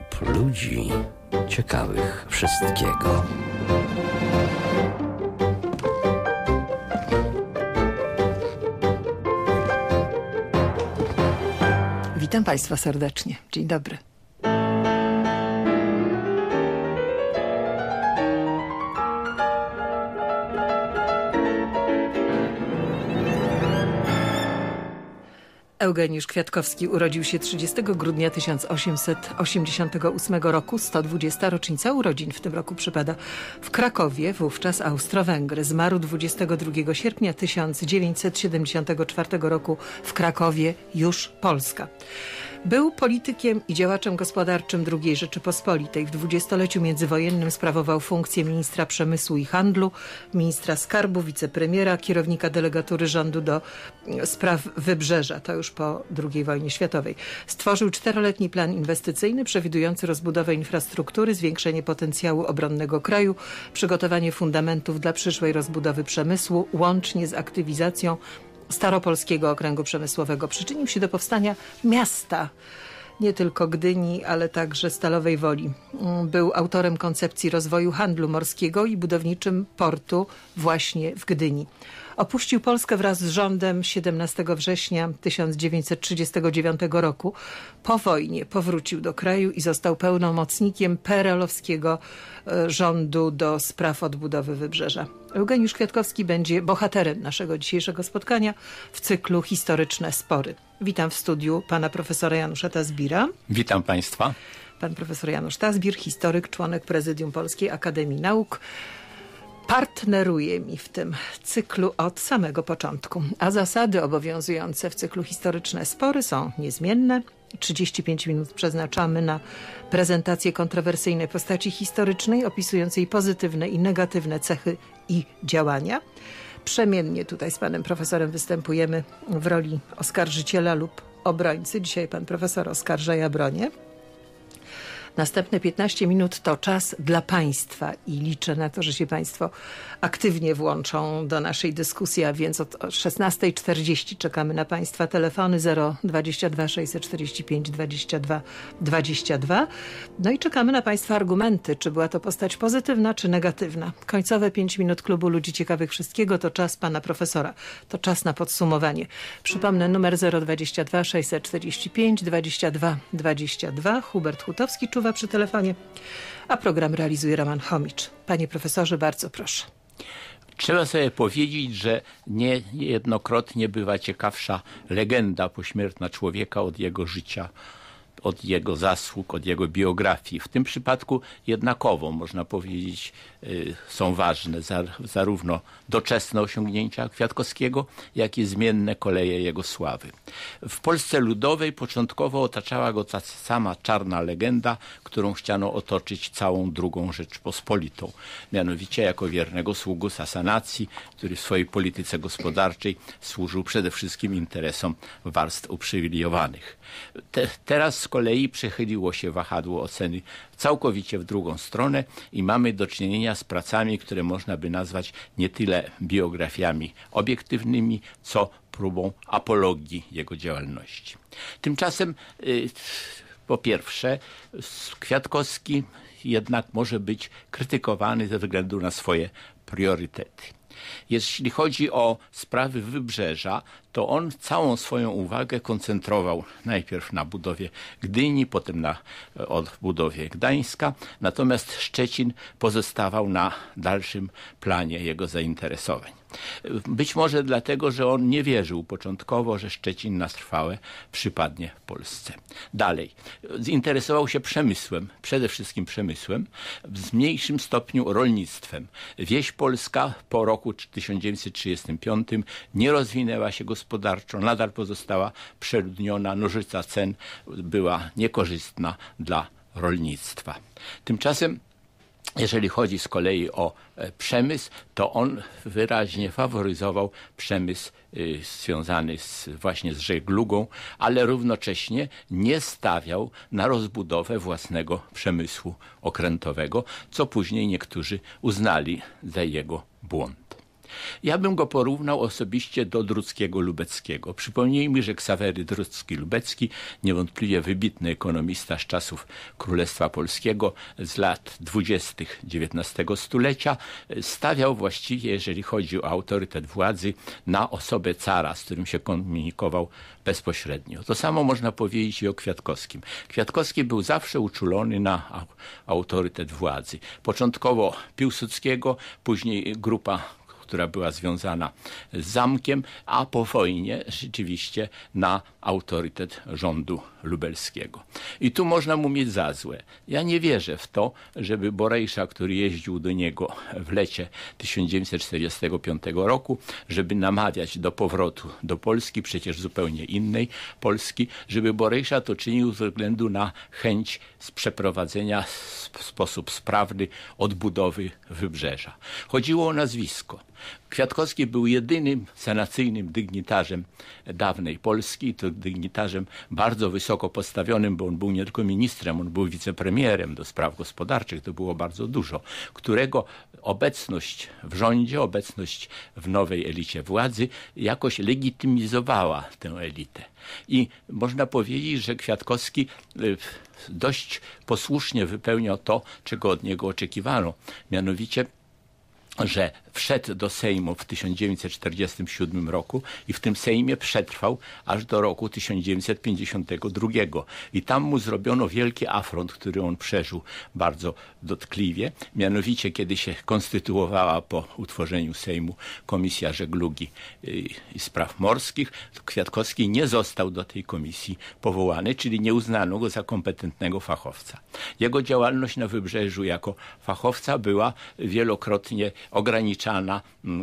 Klub ludzi ciekawych wszystkiego. Witam Państwa serdecznie. Dzień dobry. Eugeniusz Kwiatkowski urodził się 30 grudnia 1888 roku, 120. rocznica urodzin w tym roku przypada w Krakowie, wówczas Austro-Węgry. Zmarł 22 sierpnia 1974 roku w Krakowie, już Polska. Był politykiem i działaczem gospodarczym II Rzeczypospolitej. W dwudziestoleciu międzywojennym sprawował funkcję ministra przemysłu i handlu, ministra skarbu, wicepremiera, kierownika delegatury rządu do spraw Wybrzeża. To już po II wojnie światowej. Stworzył 4-letni plan inwestycyjny przewidujący rozbudowę infrastruktury, zwiększenie potencjału obronnego kraju, przygotowanie fundamentów dla przyszłej rozbudowy przemysłu, łącznie z aktywizacją Staropolskiego Okręgu Przemysłowego. Przyczynił się do powstania miasta, nie tylko Gdyni, ale także Stalowej Woli. Był autorem koncepcji rozwoju handlu morskiego i budowniczym portu właśnie w Gdyni. Opuścił Polskę wraz z rządem 17 września 1939 roku. Po wojnie powrócił do kraju i został pełnomocnikiem PRL-owskiego rządu do spraw odbudowy Wybrzeża. Eugeniusz Kwiatkowski będzie bohaterem naszego dzisiejszego spotkania w cyklu Historyczne Spory. Witam w studiu pana profesora Janusza Tazbira. Witam Państwa. Pan profesor Janusz Tazbir, historyk, członek Prezydium Polskiej Akademii Nauk. Partneruje mi w tym cyklu od samego początku, a zasady obowiązujące w cyklu Historyczne Spory są niezmienne. 35 minut przeznaczamy na prezentację kontrowersyjnej postaci historycznej, opisującej pozytywne i negatywne cechy i działania. Przemiennie tutaj z panem profesorem występujemy w roli oskarżyciela lub obrońcy. Dzisiaj pan profesor oskarża, ja bronię. Następne 15 minut to czas dla Państwa i liczę na to, że się Państwo aktywnie włączą do naszej dyskusji, a więc od 16:40 czekamy na Państwa telefony 022 645 22 22. No i czekamy na Państwa argumenty, czy była to postać pozytywna, czy negatywna. Końcowe 5 minut Klubu Ludzi Ciekawych Wszystkiego to czas pana profesora, to czas na podsumowanie. Przypomnę numer 022 645 22 22. Hubert Hutowski czuwa przy telefonie, a program realizuje Roman Chomicz. Panie profesorze, bardzo proszę. Trzeba sobie powiedzieć, że niejednokrotnie bywa ciekawsza legenda pośmiertna człowieka od jego życia, od jego zasług, od jego biografii. W tym przypadku jednakowo, można powiedzieć, są ważne zarówno doczesne osiągnięcia Kwiatkowskiego, jak i zmienne koleje jego sławy. W Polsce Ludowej początkowo otaczała go ta sama czarna legenda, którą chciano otoczyć całą II Rzeczpospolitą. Mianowicie jako wiernego sługu Sasanacji, który w swojej polityce gospodarczej służył przede wszystkim interesom warstw uprzywilejowanych. Teraz z kolei przechyliło się wahadło oceny całkowicie w drugą stronę i mamy do czynienia z pracami, które można by nazwać nie tyle biografiami obiektywnymi, co próbą apologii jego działalności. Tymczasem, po pierwsze, Kwiatkowski jednak może być krytykowany ze względu na swoje priorytety. Jeśli chodzi o sprawy Wybrzeża, to on całą swoją uwagę koncentrował najpierw na budowie Gdyni, potem na odbudowie Gdańska, natomiast Szczecin pozostawał na dalszym planie jego zainteresowań. Być może dlatego, że on nie wierzył początkowo, że Szczecin na trwałe przypadnie Polsce. Dalej, zinteresował się przemysłem, przede wszystkim przemysłem, w mniejszym stopniu rolnictwem. Wieś polska po roku 1935 nie rozwinęła się gospodarczo, nadal pozostała przeludniona, nożyca cen była niekorzystna dla rolnictwa. Tymczasem jeżeli chodzi z kolei o przemysł, to on wyraźnie faworyzował przemysł związany właśnie z żeglugą, ale równocześnie nie stawiał na rozbudowę własnego przemysłu okrętowego, co później niektórzy uznali za jego błąd. Ja bym go porównał osobiście do Druckiego-Lubeckiego. Przypomnijmy, że Ksawery Drucki-Lubecki, niewątpliwie wybitny ekonomista z czasów Królestwa Polskiego, z lat 20. XIX stulecia, stawiał właściwie, jeżeli chodzi o autorytet władzy, na osobę cara, z którym się komunikował bezpośrednio. To samo można powiedzieć i o Kwiatkowskim. Kwiatkowski był zawsze uczulony na autorytet władzy. Początkowo Piłsudskiego, później grupa, która była związana z zamkiem, a po wojnie rzeczywiście na autorytet rządu lubelskiego. I tu można mu mieć za złe. Ja nie wierzę w to, żeby Borejsza, który jeździł do niego w lecie 1945 roku, żeby namawiać do powrotu do Polski, przecież zupełnie innej Polski, żeby Borejsza to czynił ze względu na chęć przeprowadzenia w sposób sprawny odbudowy Wybrzeża. Chodziło o nazwisko. Kwiatkowski był jedynym sanacyjnym dygnitarzem dawnej Polski, to dygnitarzem bardzo wysoko postawionym, bo on był nie tylko ministrem, on był wicepremierem do spraw gospodarczych, to było bardzo dużo, którego obecność w rządzie, obecność w nowej elicie władzy jakoś legitymizowała tę elitę. I można powiedzieć, że Kwiatkowski dość posłusznie wypełniał to, czego od niego oczekiwano, mianowicie że wszedł do Sejmu w 1947 roku i w tym Sejmie przetrwał aż do roku 1952. I tam mu zrobiono wielki afront, który on przeżył bardzo dotkliwie. Mianowicie, kiedy się konstytuowała po utworzeniu Sejmu Komisja Żeglugi i Spraw Morskich, to Kwiatkowski nie został do tej komisji powołany, czyli nie uznano go za kompetentnego fachowca. Jego działalność na Wybrzeżu jako fachowca była wielokrotnie ograniczana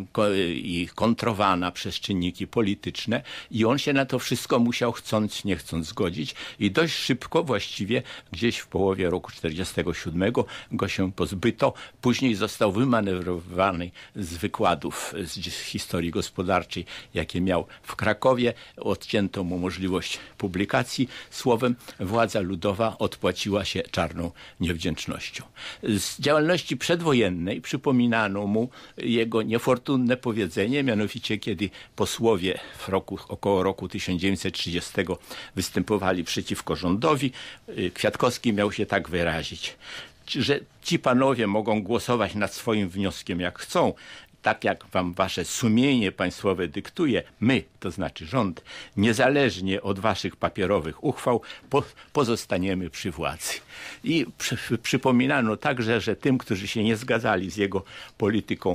i kontrowana przez czynniki polityczne i on się na to wszystko musiał chcąc, nie chcąc zgodzić i dość szybko, właściwie gdzieś w połowie roku 1947 go się pozbyto. Później został wymanewrowany z wykładów z historii gospodarczej, jakie miał w Krakowie. Odcięto mu możliwość publikacji. Słowem, władza ludowa odpłaciła się czarną niewdzięcznością. Z działalności przedwojennej przypominano mu jego niefortunne powiedzenie, mianowicie kiedy posłowie około roku 1930 występowali przeciwko rządowi, Kwiatkowski miał się tak wyrazić, że ci panowie mogą głosować nad swoim wnioskiem jak chcą, tak jak wam wasze sumienie państwowe dyktuje, my, to znaczy rząd, niezależnie od waszych papierowych uchwał, pozostaniemy przy władzy. I przypominano także, że tym, którzy się nie zgadzali z jego polityką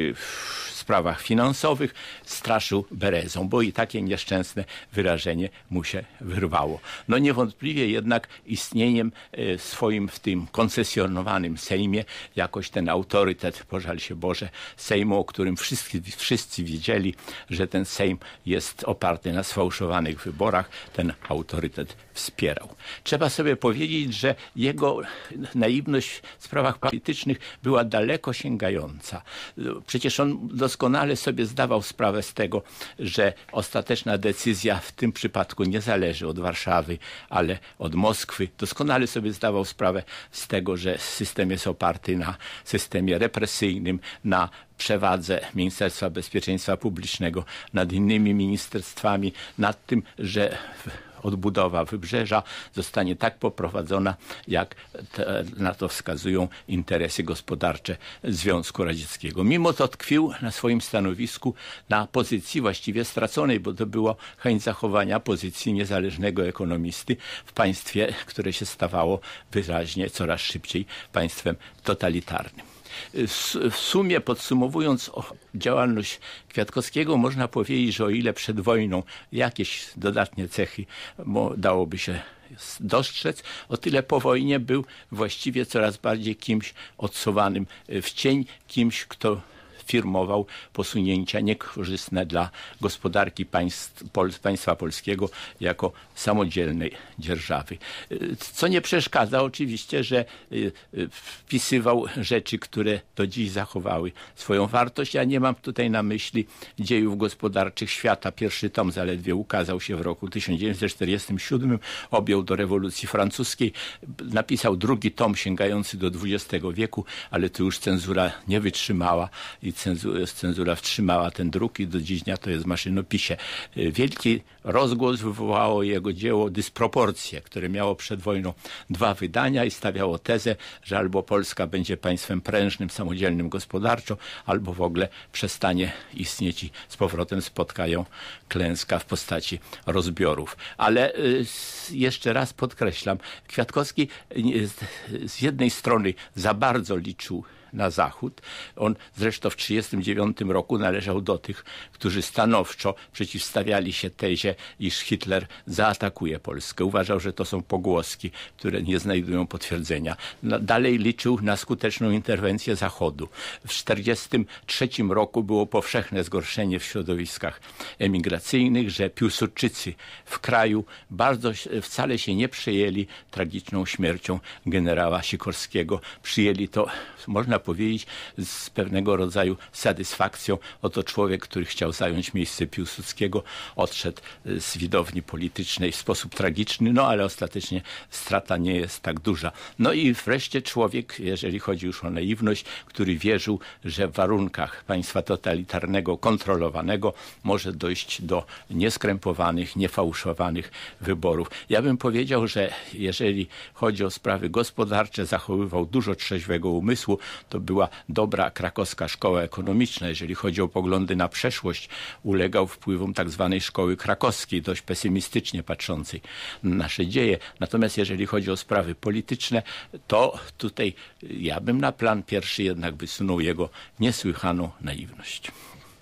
w sprawach finansowych, straszył berezą, bo i takie nieszczęsne wyrażenie mu się wyrwało. No niewątpliwie jednak istnieniem swoim w tym koncesjonowanym Sejmie jakoś ten autorytet, pożal się Boże, Sejmu, o którym wszyscy wiedzieli, że ten Sejm jest oparty na sfałszowanych wyborach, ten autorytet wspierał. Trzeba sobie powiedzieć, że jego naiwność w sprawach politycznych była daleko sięgająca. Przecież on doskonale sobie zdawał sprawę z tego, że ostateczna decyzja w tym przypadku nie zależy od Warszawy, ale od Moskwy. Doskonale sobie zdawał sprawę z tego, że system jest oparty na systemie represyjnym, na przewadze Ministerstwa Bezpieczeństwa Publicznego nad innymi ministerstwami, nad tym, że odbudowa Wybrzeża zostanie tak poprowadzona, jak na to wskazują interesy gospodarcze Związku Radzieckiego. Mimo to tkwił na swoim stanowisku na pozycji właściwie straconej, bo to było chęć zachowania pozycji niezależnego ekonomisty w państwie, które się stawało wyraźnie coraz szybciej państwem totalitarnym. W sumie podsumowując działalność Kwiatkowskiego, można powiedzieć, że o ile przed wojną jakieś dodatnie cechy dałoby się dostrzec, o tyle po wojnie był właściwie coraz bardziej kimś odsuwanym w cień, kimś, kto firmował posunięcia niekorzystne dla gospodarki państwa polskiego jako samodzielnej dzierżawy. Co nie przeszkadza oczywiście, że wpisywał rzeczy, które do dziś zachowały swoją wartość. Ja nie mam tutaj na myśli dziejów gospodarczych świata. Pierwszy tom zaledwie ukazał się w roku 1947, objął do rewolucji francuskiej. Napisał drugi tom sięgający do XX wieku, ale tu już cenzura nie wytrzymała i cenzura wstrzymała ten druk i do dziś dnia to jest w maszynopisie. Wielki rozgłos wywołało jego dzieło Dysproporcje, które miało przed wojną 2 wydania i stawiało tezę, że albo Polska będzie państwem prężnym, samodzielnym gospodarczo, albo w ogóle przestanie istnieć i z powrotem spotkają klęska w postaci rozbiorów. Ale jeszcze raz podkreślam, Kwiatkowski z jednej strony za bardzo liczył na Zachód. On zresztą w 1939 roku należał do tych, którzy stanowczo przeciwstawiali się tezie, iż Hitler zaatakuje Polskę. Uważał, że to są pogłoski, które nie znajdują potwierdzenia. Dalej liczył na skuteczną interwencję Zachodu. W 1943 roku było powszechne zgorszenie w środowiskach emigracyjnych, że Piłsudczycy w kraju wcale się nie przejęli tragiczną śmiercią generała Sikorskiego. Przyjęli to, można powiedzieć, z pewnego rodzaju satysfakcją. Oto człowiek, który chciał zająć miejsce Piłsudskiego, odszedł z widowni politycznej w sposób tragiczny, no ale ostatecznie strata nie jest tak duża. No i wreszcie człowiek, jeżeli chodzi już o naiwność, który wierzył, że w warunkach państwa totalitarnego, kontrolowanego może dojść do nieskrępowanych, niefałszowanych wyborów. Ja bym powiedział, że jeżeli chodzi o sprawy gospodarcze, zachowywał dużo trzeźwego umysłu. To była dobra krakowska szkoła ekonomiczna. Jeżeli chodzi o poglądy na przeszłość, ulegał wpływom tak zwanej szkoły krakowskiej, dość pesymistycznie patrzącej na nasze dzieje. Natomiast jeżeli chodzi o sprawy polityczne, to tutaj ja bym na plan pierwszy jednak wysunął jego niesłychaną naiwność.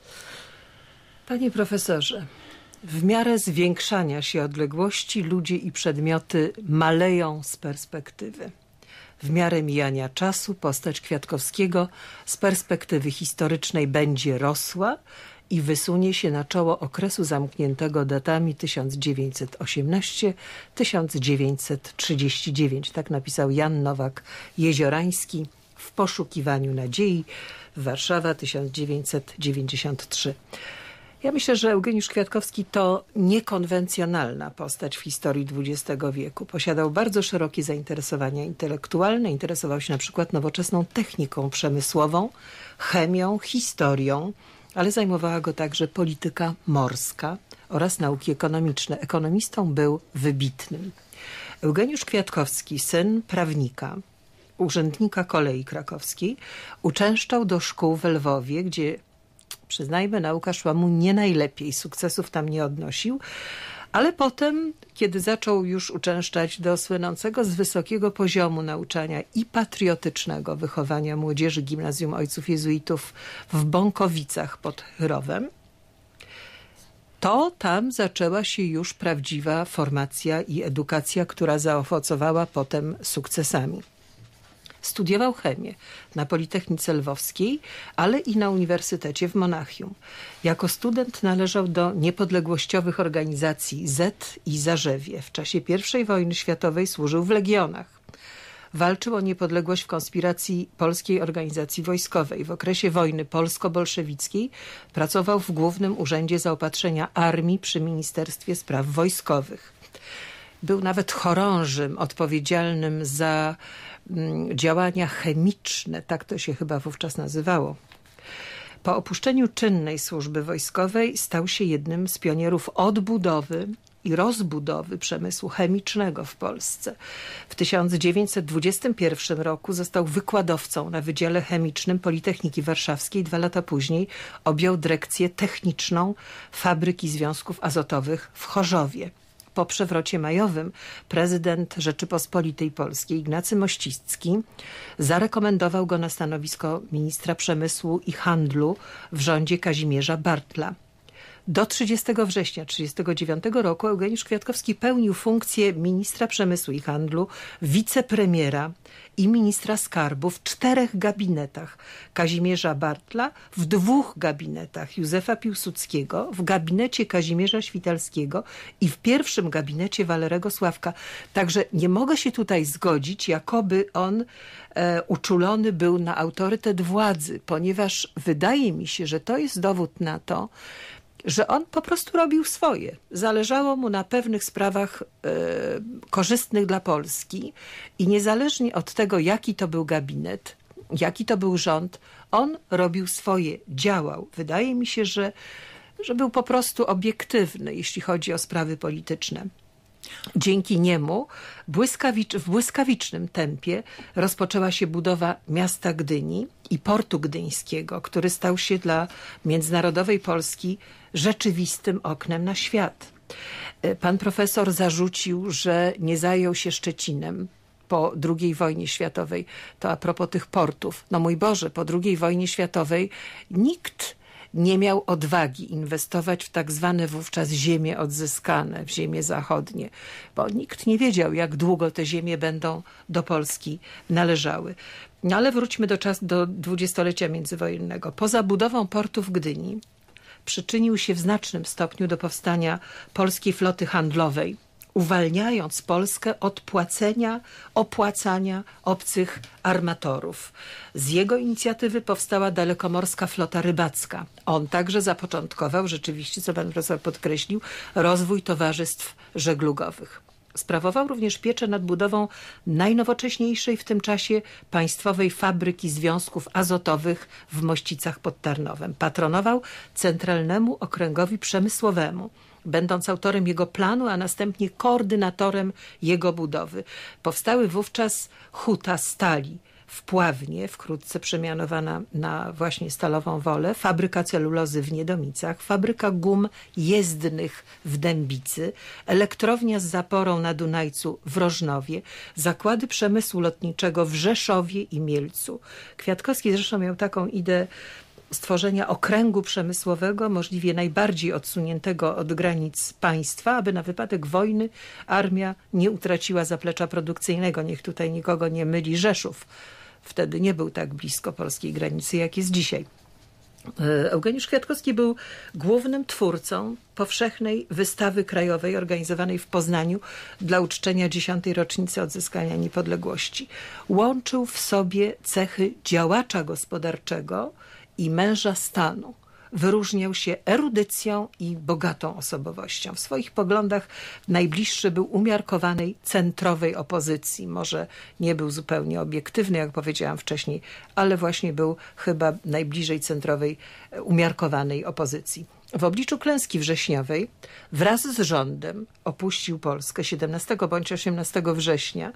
Panie profesorze, w miarę zwiększania się odległości ludzie i przedmioty maleją z perspektywy. W miarę mijania czasu postać Kwiatkowskiego z perspektywy historycznej będzie rosła i wysunie się na czoło okresu zamkniętego datami 1919-1939. Tak napisał Jan Nowak-Jeziorański w Poszukiwaniu nadziei, Warszawa 1993. Ja myślę, że Eugeniusz Kwiatkowski to niekonwencjonalna postać w historii XX wieku. Posiadał bardzo szerokie zainteresowania intelektualne, interesował się na przykład nowoczesną techniką przemysłową, chemią, historią, ale zajmowała go także polityka morska oraz nauki ekonomiczne. Ekonomistą był wybitnym. Eugeniusz Kwiatkowski, syn prawnika, urzędnika kolei krakowskiej, uczęszczał do szkół w Lwowie, gdzie, przyznajmy, nauka szła mu nie najlepiej, sukcesów tam nie odnosił, ale potem, kiedy zaczął już uczęszczać do słynącego z wysokiego poziomu nauczania i patriotycznego wychowania młodzieży Gimnazjum Ojców Jezuitów w Bąkowicach pod Chyrowem, to tam zaczęła się już prawdziwa formacja i edukacja, która zaowocowała potem sukcesami. Studiował chemię na Politechnice Lwowskiej, ale i na Uniwersytecie w Monachium. Jako student należał do niepodległościowych organizacji Z i Zarzewie. W czasie I wojny światowej służył w legionach. Walczył o niepodległość w konspiracji Polskiej Organizacji Wojskowej. W okresie wojny polsko-bolszewickiej pracował w Głównym Urzędzie Zaopatrzenia Armii przy Ministerstwie Spraw Wojskowych. Był nawet chorążym odpowiedzialnym za działania chemiczne, tak to się chyba wówczas nazywało. Po opuszczeniu czynnej służby wojskowej stał się jednym z pionierów odbudowy i rozbudowy przemysłu chemicznego w Polsce. W 1921 roku został wykładowcą na Wydziale Chemicznym Politechniki Warszawskiej. 2 lata później objął dyrekcję techniczną Fabryki Związków Azotowych w Chorzowie. Po przewrocie majowym prezydent Rzeczypospolitej Polskiej Ignacy Mościcki zarekomendował go na stanowisko ministra przemysłu i handlu w rządzie Kazimierza Bartla. Do 30 września 1939 roku Eugeniusz Kwiatkowski pełnił funkcję ministra przemysłu i handlu, wicepremiera i ministra skarbu w 4 gabinetach Kazimierza Bartla, w 2 gabinetach Józefa Piłsudskiego, w gabinecie Kazimierza Świtalskiego i w 1 gabinecie Walerego Sławka. Także nie mogę się tutaj zgodzić, jakoby on uczulony był na autorytet władzy, ponieważ wydaje mi się, że to jest dowód na to, że on po prostu robił swoje. Zależało mu na pewnych sprawach korzystnych dla Polski i niezależnie od tego, jaki to był gabinet, jaki to był rząd. On robił swoje, działał. Wydaje mi się, że był po prostu obiektywny, jeśli chodzi o sprawy polityczne. Dzięki niemu w błyskawicznym tempie rozpoczęła się budowa miasta Gdyni i portu gdyńskiego, który stał się dla międzynarodowej Polski rzeczywistym oknem na świat. Pan profesor zarzucił, że nie zajął się Szczecinem po II wojnie światowej. To a propos tych portów. No mój Boże, po II wojnie światowej nikt nie miał odwagi inwestować w tak zwane wówczas ziemie odzyskane, w ziemie zachodnie, bo nikt nie wiedział, jak długo te ziemie będą do Polski należały. No ale wróćmy do dwudziestolecia międzywojennego. Poza budową portu w Gdyni przyczynił się w znacznym stopniu do powstania polskiej floty handlowej, uwalniając Polskę od opłacania obcych armatorów. Z jego inicjatywy powstała dalekomorska flota rybacka. On także zapoczątkował, rzeczywiście, co pan profesor podkreślił, rozwój towarzystw żeglugowych. Sprawował również pieczę nad budową najnowocześniejszej w tym czasie państwowej fabryki związków azotowych w Mościcach pod Tarnowem. Patronował Centralnemu Okręgowi Przemysłowemu, będąc autorem jego planu, a następnie koordynatorem jego budowy. Powstały wówczas huta stali w Pławnie, wkrótce przemianowana na właśnie Stalową Wolę, fabryka celulozy w Niedomicach, fabryka gum jezdnych w Dębicy, elektrownia z zaporą na Dunajcu w Rożnowie, zakłady przemysłu lotniczego w Rzeszowie i Mielcu. Kwiatkowski zresztą miał taką ideę stworzenia okręgu przemysłowego, możliwie najbardziej odsuniętego od granic państwa, aby na wypadek wojny armia nie utraciła zaplecza produkcyjnego. Niech tutaj nikogo nie myli Rzeszów. Wtedy nie był tak blisko polskiej granicy, jak jest dzisiaj. Eugeniusz Kwiatkowski był głównym twórcą powszechnej wystawy krajowej organizowanej w Poznaniu dla uczczenia 10. rocznicy odzyskania niepodległości. Łączył w sobie cechy działacza gospodarczego i męża stanu. Wyróżniał się erudycją i bogatą osobowością. W swoich poglądach najbliższy był umiarkowanej centrowej opozycji. Może nie był zupełnie obiektywny, jak powiedziałam wcześniej, ale właśnie był chyba najbliżej centrowej, umiarkowanej opozycji. W obliczu klęski wrześniowej wraz z rządem opuścił Polskę 17 bądź 18 września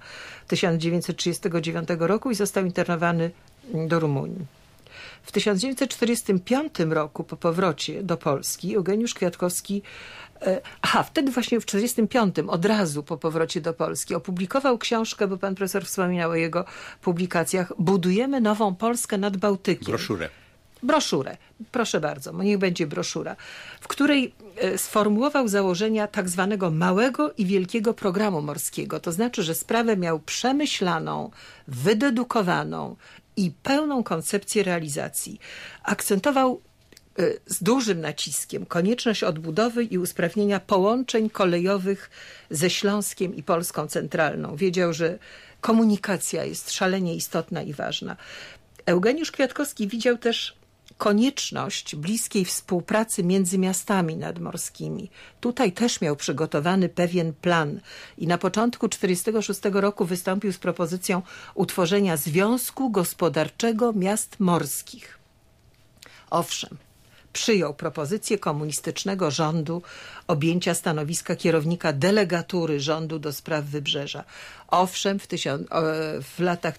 1939 roku i został internowany do Rumunii. W 1945 roku po powrocie do Polski Eugeniusz Kwiatkowski, wtedy właśnie w 1945 od razu po powrocie do Polski opublikował książkę, bo pan profesor wspominał o jego publikacjach, Budujemy nową Polskę nad Bałtykiem. Broszurę, proszę bardzo, niech będzie broszura, w której sformułował założenia tak zwanego małego i wielkiego programu morskiego. To znaczy, że sprawę miał przemyślaną, wydedukowaną i pełną koncepcję realizacji. Akcentował z dużym naciskiem konieczność odbudowy i usprawnienia połączeń kolejowych ze Śląskiem i Polską Centralną. Wiedział, że komunikacja jest szalenie istotna i ważna. Eugeniusz Kwiatkowski widział też konieczność bliskiej współpracy między miastami nadmorskimi. Tutaj też miał przygotowany pewien plan i na początku 1946 roku wystąpił z propozycją utworzenia Związku Gospodarczego Miast Morskich. Owszem, przyjął propozycję komunistycznego rządu objęcia stanowiska kierownika delegatury rządu do spraw Wybrzeża. Owszem, w latach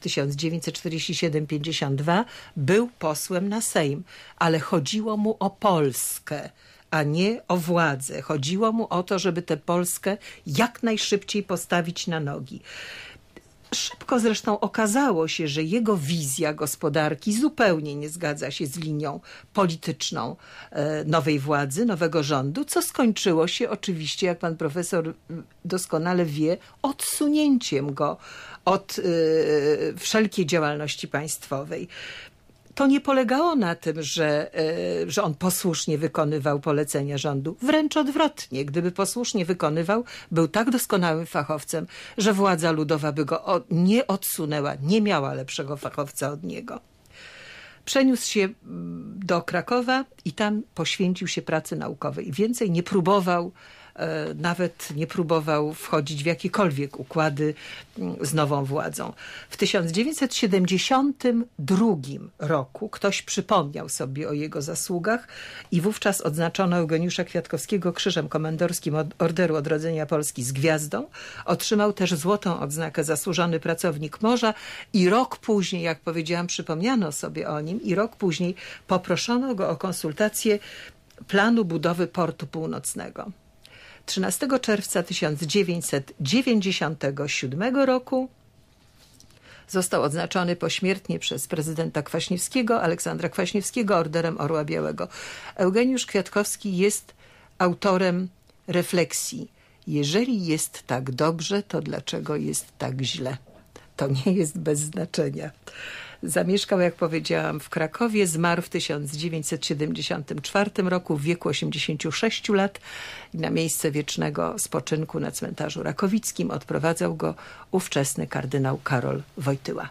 1947-52 był posłem na Sejm, ale chodziło mu o Polskę, a nie o władzę. Chodziło mu o to, żeby tę Polskę jak najszybciej postawić na nogi. Szybko zresztą okazało się, że jego wizja gospodarki zupełnie nie zgadza się z linią polityczną nowej władzy, nowego rządu, co skończyło się oczywiście, jak pan profesor doskonale wie, odsunięciem go od wszelkiej działalności państwowej. To nie polegało na tym, że on posłusznie wykonywał polecenia rządu. Wręcz odwrotnie. Gdyby posłusznie wykonywał, był tak doskonałym fachowcem, że władza ludowa by go nie odsunęła, nie miała lepszego fachowca od niego. Przeniósł się do Krakowa i tam poświęcił się pracy naukowej. Więcej nie próbował nawet nie próbował wchodzić w jakiekolwiek układy z nową władzą. W 1972 roku ktoś przypomniał sobie o jego zasługach i wówczas odznaczono Eugeniusza Kwiatkowskiego Krzyżem Komendorskim Orderu Odrodzenia Polski z gwiazdą. Otrzymał też złotą odznakę Zasłużony Pracownik Morza i rok później, jak powiedziałam, przypomniano sobie o nim i rok później poproszono go o konsultację planu budowy portu północnego. 13 czerwca 1997 roku został odznaczony pośmiertnie przez prezydenta Kwaśniewskiego, Aleksandra Kwaśniewskiego, Orderem Orła Białego. Eugeniusz Kwiatkowski jest autorem refleksji. Jeżeli jest tak dobrze, to dlaczego jest tak źle? To nie jest bez znaczenia. Zamieszkał, jak powiedziałam, w Krakowie, zmarł w 1974 roku w wieku 86 lat i na miejsce wiecznego spoczynku na cmentarzu Rakowickim odprowadzał go ówczesny kardynał Karol Wojtyła.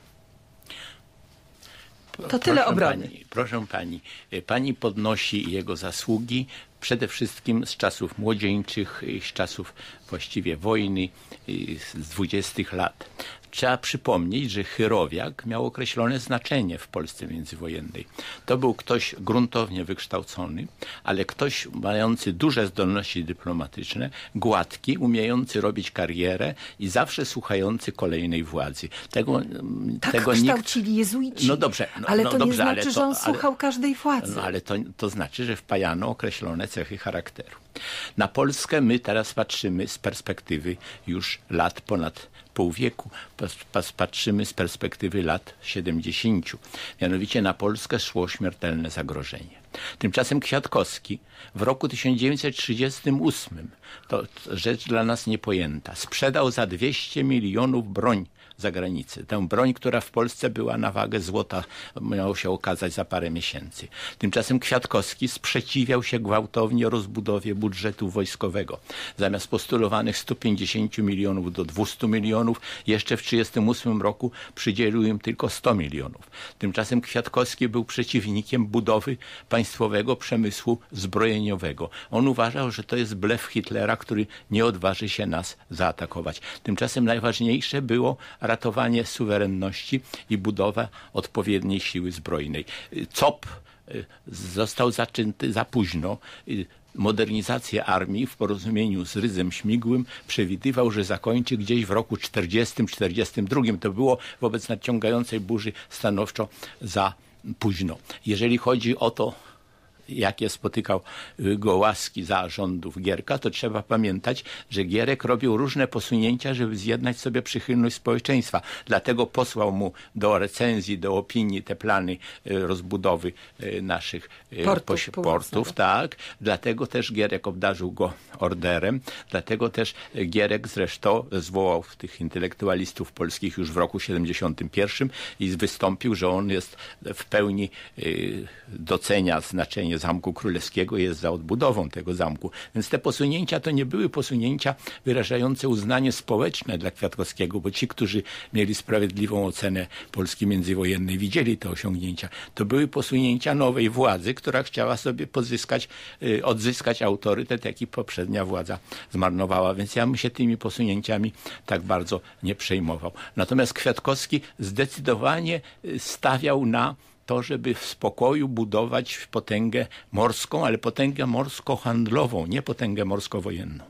To tyle obrony. Proszę pani, pani podnosi jego zasługi przede wszystkim z czasów młodzieńczych, z czasów właściwie wojny, z 20 lat. Trzeba przypomnieć, że Chyrowiak miał określone znaczenie w Polsce międzywojennej. To był ktoś gruntownie wykształcony, ale ktoś mający duże zdolności dyplomatyczne, gładki, umiejący robić karierę i zawsze słuchający kolejnej władzy. Tego kształcili jezuici. No dobrze. Ale to nie znaczy, że on słuchał każdej władzy. No ale to znaczy, że wpajano określone cechy charakteru. Na Polskę my teraz patrzymy z perspektywy już lat ponad pół wieku. Patrzymy z perspektywy lat 70. Mianowicie na Polskę szło śmiertelne zagrożenie. Tymczasem Kwiatkowski w roku 1938, to rzecz dla nas niepojęta, sprzedał za 200 milionów broń za granicę. Tę broń, która w Polsce była na wagę złota, miało się okazać za parę miesięcy. Tymczasem Kwiatkowski sprzeciwiał się gwałtownie rozbudowie budżetu wojskowego. Zamiast postulowanych 150 milionów do 200 milionów, jeszcze w 1938 roku przydzielił im tylko 100 milionów. Tymczasem Kwiatkowski był przeciwnikiem budowy państwowego przemysłu zbrojeniowego. On uważał, że to jest blef Hitlera, który nie odważy się nas zaatakować. Tymczasem najważniejsze było ratowanie suwerenności i budowa odpowiedniej siły zbrojnej. COP został zaczęty za późno. Modernizację armii w porozumieniu z Rydzem Śmigłym przewidywał, że zakończy gdzieś w roku 40-42. To było wobec nadciągającej burzy stanowczo za późno. Jeżeli chodzi o to, jakie spotykał go łaski za rządów Gierka, to trzeba pamiętać, że Gierek robił różne posunięcia, żeby zjednać sobie przychylność społeczeństwa. Dlatego posłał mu do recenzji, do opinii te plany rozbudowy naszych portów. Tak. Dlatego też Gierek obdarzył go orderem. Dlatego też Gierek zresztą zwołał tych intelektualistów polskich już w roku 71 i wystąpił, że on jest w pełni docenia znaczenie Zamku Królewskiego, jest za odbudową tego zamku. Więc te posunięcia to nie były posunięcia wyrażające uznanie społeczne dla Kwiatkowskiego, bo ci, którzy mieli sprawiedliwą ocenę Polski międzywojennej, widzieli te osiągnięcia. To były posunięcia nowej władzy, która chciała sobie odzyskać autorytet, jaki poprzednia władza zmarnowała. Więc ja bym się tymi posunięciami tak bardzo nie przejmował. Natomiast Kwiatkowski zdecydowanie stawiał na to, żeby w spokoju budować potęgę morską, ale potęgę morsko-handlową, nie potęgę morsko-wojenną.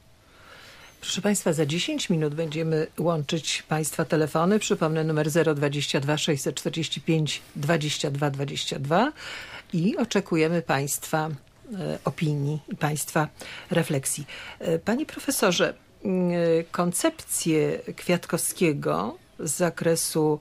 Proszę Państwa, za 10 minut będziemy łączyć Państwa telefony. Przypomnę numer 022 645 22 22 i oczekujemy Państwa opinii i Państwa refleksji. Panie profesorze, koncepcje Kwiatkowskiego z zakresu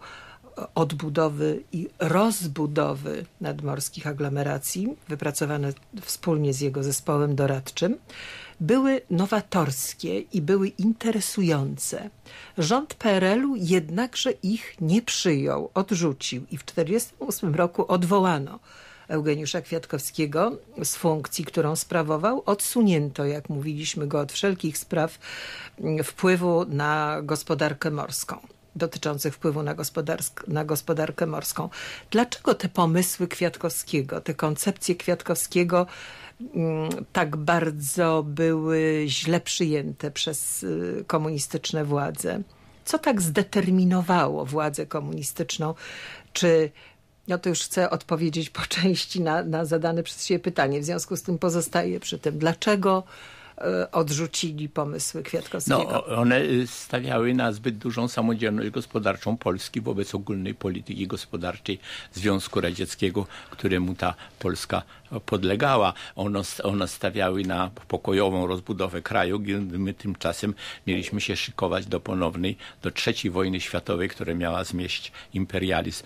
odbudowy i rozbudowy nadmorskich aglomeracji, wypracowane wspólnie z jego zespołem doradczym, były nowatorskie i były interesujące. Rząd PRL-u jednakże ich nie przyjął, odrzucił i w 1948 roku odwołano Eugeniusza Kwiatkowskiego z funkcji, którą sprawował. Odsunięto, jak mówiliśmy, go od wszelkich spraw wpływu na gospodarkę morską, dotyczących wpływu na gospodarkę morską. Dlaczego te pomysły Kwiatkowskiego, te koncepcje Kwiatkowskiego tak bardzo były źle przyjęte przez komunistyczne władze? Co tak zdeterminowało władzę komunistyczną? Czy, no to już chcę odpowiedzieć po części na zadane przez siebie pytanie, w związku z tym pozostaję przy tym. Dlaczego odrzucili pomysły Kwiatkowskiego? No, one stawiały na zbyt dużą samodzielność gospodarczą Polski wobec ogólnej polityki gospodarczej Związku Radzieckiego, któremu ta Polska podlegała. One stawiały na pokojową rozbudowę kraju, gdy my tymczasem mieliśmy się szykować do III wojny światowej, która miała zmieść imperializm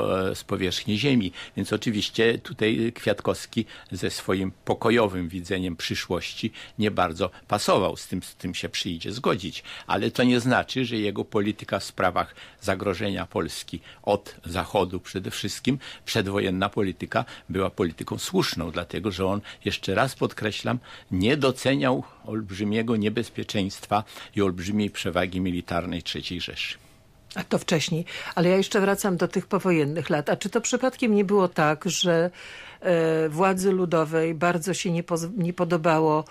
z powierzchni ziemi. Więc oczywiście tutaj Kwiatkowski ze swoim pokojowym widzeniem przyszłości nie bardzo pasował. Z tym się przyjdzie zgodzić. Ale to nie znaczy, że jego polityka w sprawach zagrożenia Polski od Zachodu przede wszystkim, przedwojenna polityka, była polityką słuszną, dlatego że on, jeszcze raz podkreślam, nie doceniał olbrzymiego niebezpieczeństwa i olbrzymiej przewagi militarnej III Rzeszy. A to wcześniej. Ale ja jeszcze wracam do tych powojennych lat. A czy to przypadkiem nie było tak, że władzy ludowej bardzo się nie podobało,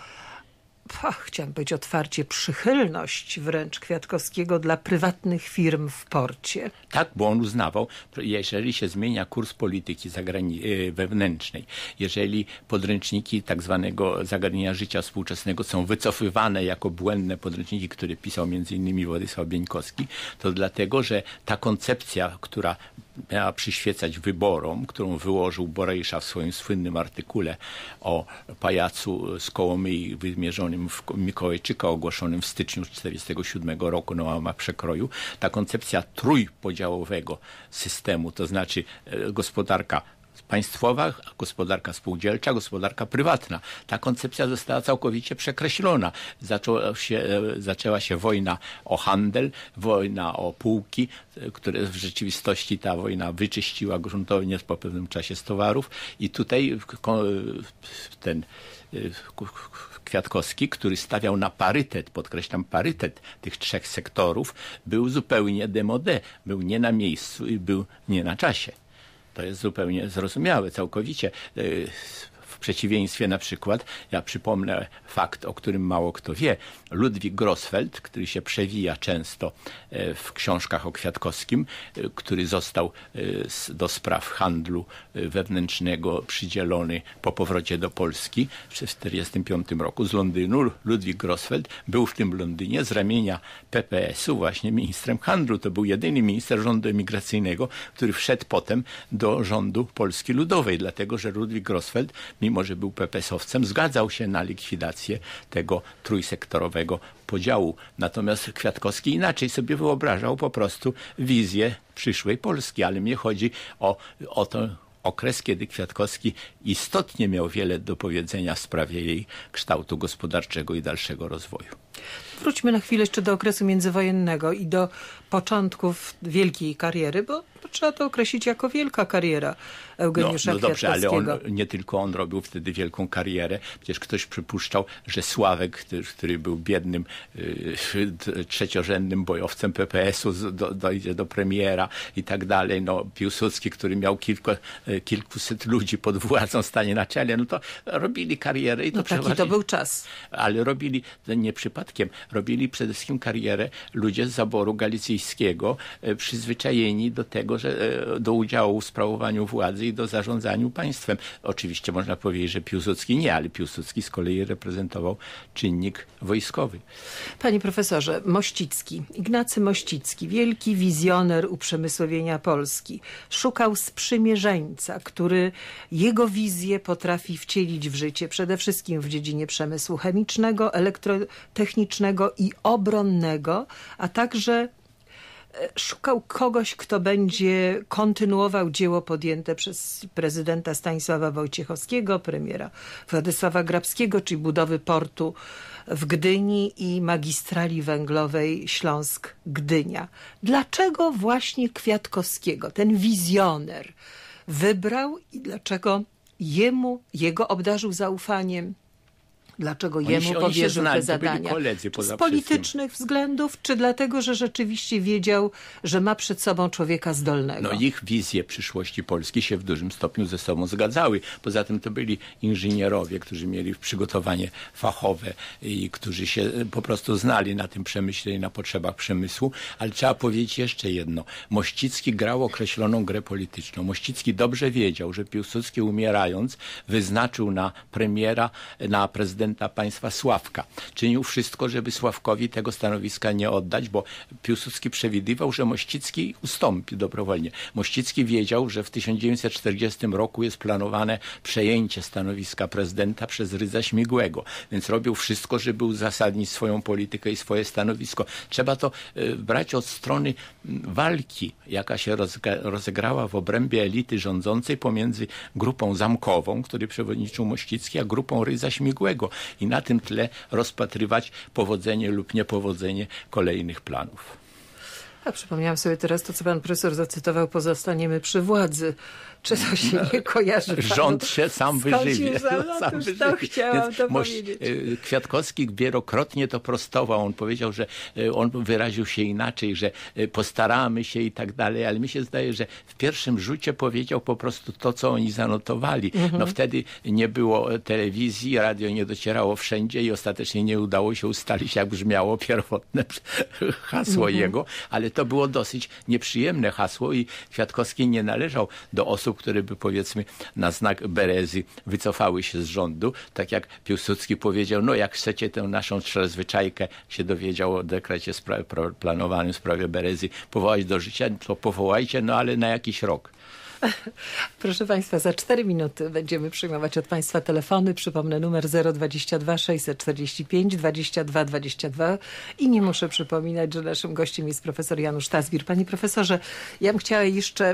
chciałam powiedzieć otwarcie, przychylność wręcz Kwiatkowskiego dla prywatnych firm w porcie? Tak, bo on uznawał, jeżeli się zmienia kurs polityki wewnętrznej, jeżeli podręczniki tak zwanego zagadnienia życia współczesnego są wycofywane jako błędne podręczniki, które pisał m.in. Władysław Bieńkowski, to dlatego, że ta koncepcja, która miała przyświecać wyborom, którą wyłożył Borejsza w swoim słynnym artykule o pajacu z Kołomyi wymierzonym w Mikołajczyka, ogłoszonym w styczniu 1947 roku na łamach przekroju. Ta koncepcja trójpodziałowego systemu, to znaczy gospodarka państwowa, gospodarka spółdzielcza, gospodarka prywatna. Ta koncepcja została całkowicie przekreślona. Zaczęła się wojna o handel, wojna o pułki, które w rzeczywistości ta wojna wyczyściła gruntownie po pewnym czasie z towarów i tutaj ten Kwiatkowski, który stawiał na parytet, podkreślam parytet tych trzech sektorów, był zupełnie démodé, był nie na miejscu i był nie na czasie. To jest zupełnie zrozumiałe, całkowicie. W przeciwieństwie na przykład, ja przypomnę fakt, o którym mało kto wie, Ludwik Grossfeld, który się przewija często w książkach o Kwiatkowskim, który został do spraw handlu wewnętrznego przydzielony po powrocie do Polski w 1945 roku z Londynu. Ludwik Grossfeld był w tym Londynie z ramienia PPS-u właśnie ministrem handlu. To był jedyny minister rządu emigracyjnego, który wszedł potem do rządu Polski Ludowej, dlatego że Ludwik Grossfeld, mimo że był PPS-owcem, zgadzał się na likwidację tego trójsektorowego podziału. Natomiast Kwiatkowski inaczej sobie wyobrażał po prostu wizję przyszłej Polski, ale mnie chodzi o to okres, kiedy Kwiatkowski istotnie miał wiele do powiedzenia w sprawie jej kształtu gospodarczego i dalszego rozwoju. Wróćmy na chwilę jeszcze do okresu międzywojennego i do początków wielkiej kariery, bo trzeba to określić jako wielka kariera Eugeniusza Kwiatkowskiego. No dobrze, ale nie tylko on robił wtedy wielką karierę. Przecież ktoś przypuszczał, że Sławek, który był biednym, trzeciorzędnym bojowcem PPS-u, dojdzie do premiera i tak dalej. No, Piłsudski, który miał kilkuset ludzi pod władzą, stanie na czele, no to robili karierę. I to taki to był czas. Ale robili, nie przypadkiem, robili przede wszystkim karierę ludzie z zaboru galicyjskiego, przyzwyczajeni do tego, do udziału w sprawowaniu władzy i do zarządzaniu państwem. Oczywiście można powiedzieć, że Piłsudski nie, ale Piłsudski z kolei reprezentował czynnik wojskowy. Panie profesorze, Mościcki, Ignacy Mościcki, wielki wizjoner uprzemysłowienia Polski, szukał sprzymierzeńca, który jego wizję potrafi wcielić w życie, przede wszystkim w dziedzinie przemysłu chemicznego, elektrotechnicznego i obronnego, a także szukał kogoś, kto będzie kontynuował dzieło podjęte przez prezydenta Stanisława Wojciechowskiego, premiera Władysława Grabskiego, czyli budowy portu w Gdyni i magistrali węglowej Śląsk-Gdynia. Dlaczego właśnie Kwiatkowskiego, ten wizjoner, wybrał i dlaczego jego obdarzył zaufaniem Dlaczego Oni jemu się powierzył znali, te to byli zadania? koledzy Czy poza z politycznych względów, czy dlatego, że rzeczywiście wiedział, że ma przed sobą człowieka zdolnego? No ich wizje przyszłości Polski się w dużym stopniu ze sobą zgadzały. Poza tym to byli inżynierowie, którzy mieli przygotowanie fachowe i którzy się po prostu znali na tym przemyśle i na potrzebach przemysłu. Ale trzeba powiedzieć jeszcze jedno. Mościcki grał określoną grę polityczną. Mościcki dobrze wiedział, że Piłsudski umierając wyznaczył na premiera, na prezydenta państwa Sławka. Czynił wszystko, żeby Sławkowi tego stanowiska nie oddać, bo Piłsudski przewidywał, że Mościcki ustąpi dobrowolnie. Mościcki wiedział, że w 1940 roku jest planowane przejęcie stanowiska prezydenta przez Rydza Śmigłego, więc robił wszystko, żeby uzasadnić swoją politykę i swoje stanowisko. Trzeba to brać od strony walki, jaka się rozegrała w obrębie elity rządzącej pomiędzy grupą zamkową, której przewodniczył Mościcki, a grupą Rydza Śmigłego i na tym tle rozpatrywać powodzenie lub niepowodzenie kolejnych planów. A przypomniałam sobie teraz to, co pan profesor zacytował, pozostaniemy przy władzy. Czy to się nie kojarzy panu? Rząd się sam wyżywie. To chciałam to powiedzieć. Kwiatkowski wielokrotnie to prostował. On powiedział, że on wyraził się inaczej, że postaramy się i tak dalej, ale mi się zdaje, że w pierwszym rzucie powiedział po prostu to, co oni zanotowali. No wtedy nie było telewizji, radio nie docierało wszędzie i ostatecznie nie udało się ustalić, jak brzmiało pierwotne hasło jego, ale to było dosyć nieprzyjemne hasło i Kwiatkowski nie należał do osób, które by powiedzmy na znak Berezy wycofały się z rządu, tak jak Piłsudski powiedział, no jak chcecie tę naszą trzezwyczajkę, się dowiedział o dekrecie planowanym w sprawie Berezy, powołać do życia, to powołajcie, no ale na jakiś rok. Proszę Państwa, za 4 minuty będziemy przyjmować od Państwa telefony. Przypomnę numer 022 645 22 22 i nie muszę przypominać, że naszym gościem jest profesor Janusz Tazbir. Panie profesorze, ja bym chciała jeszcze...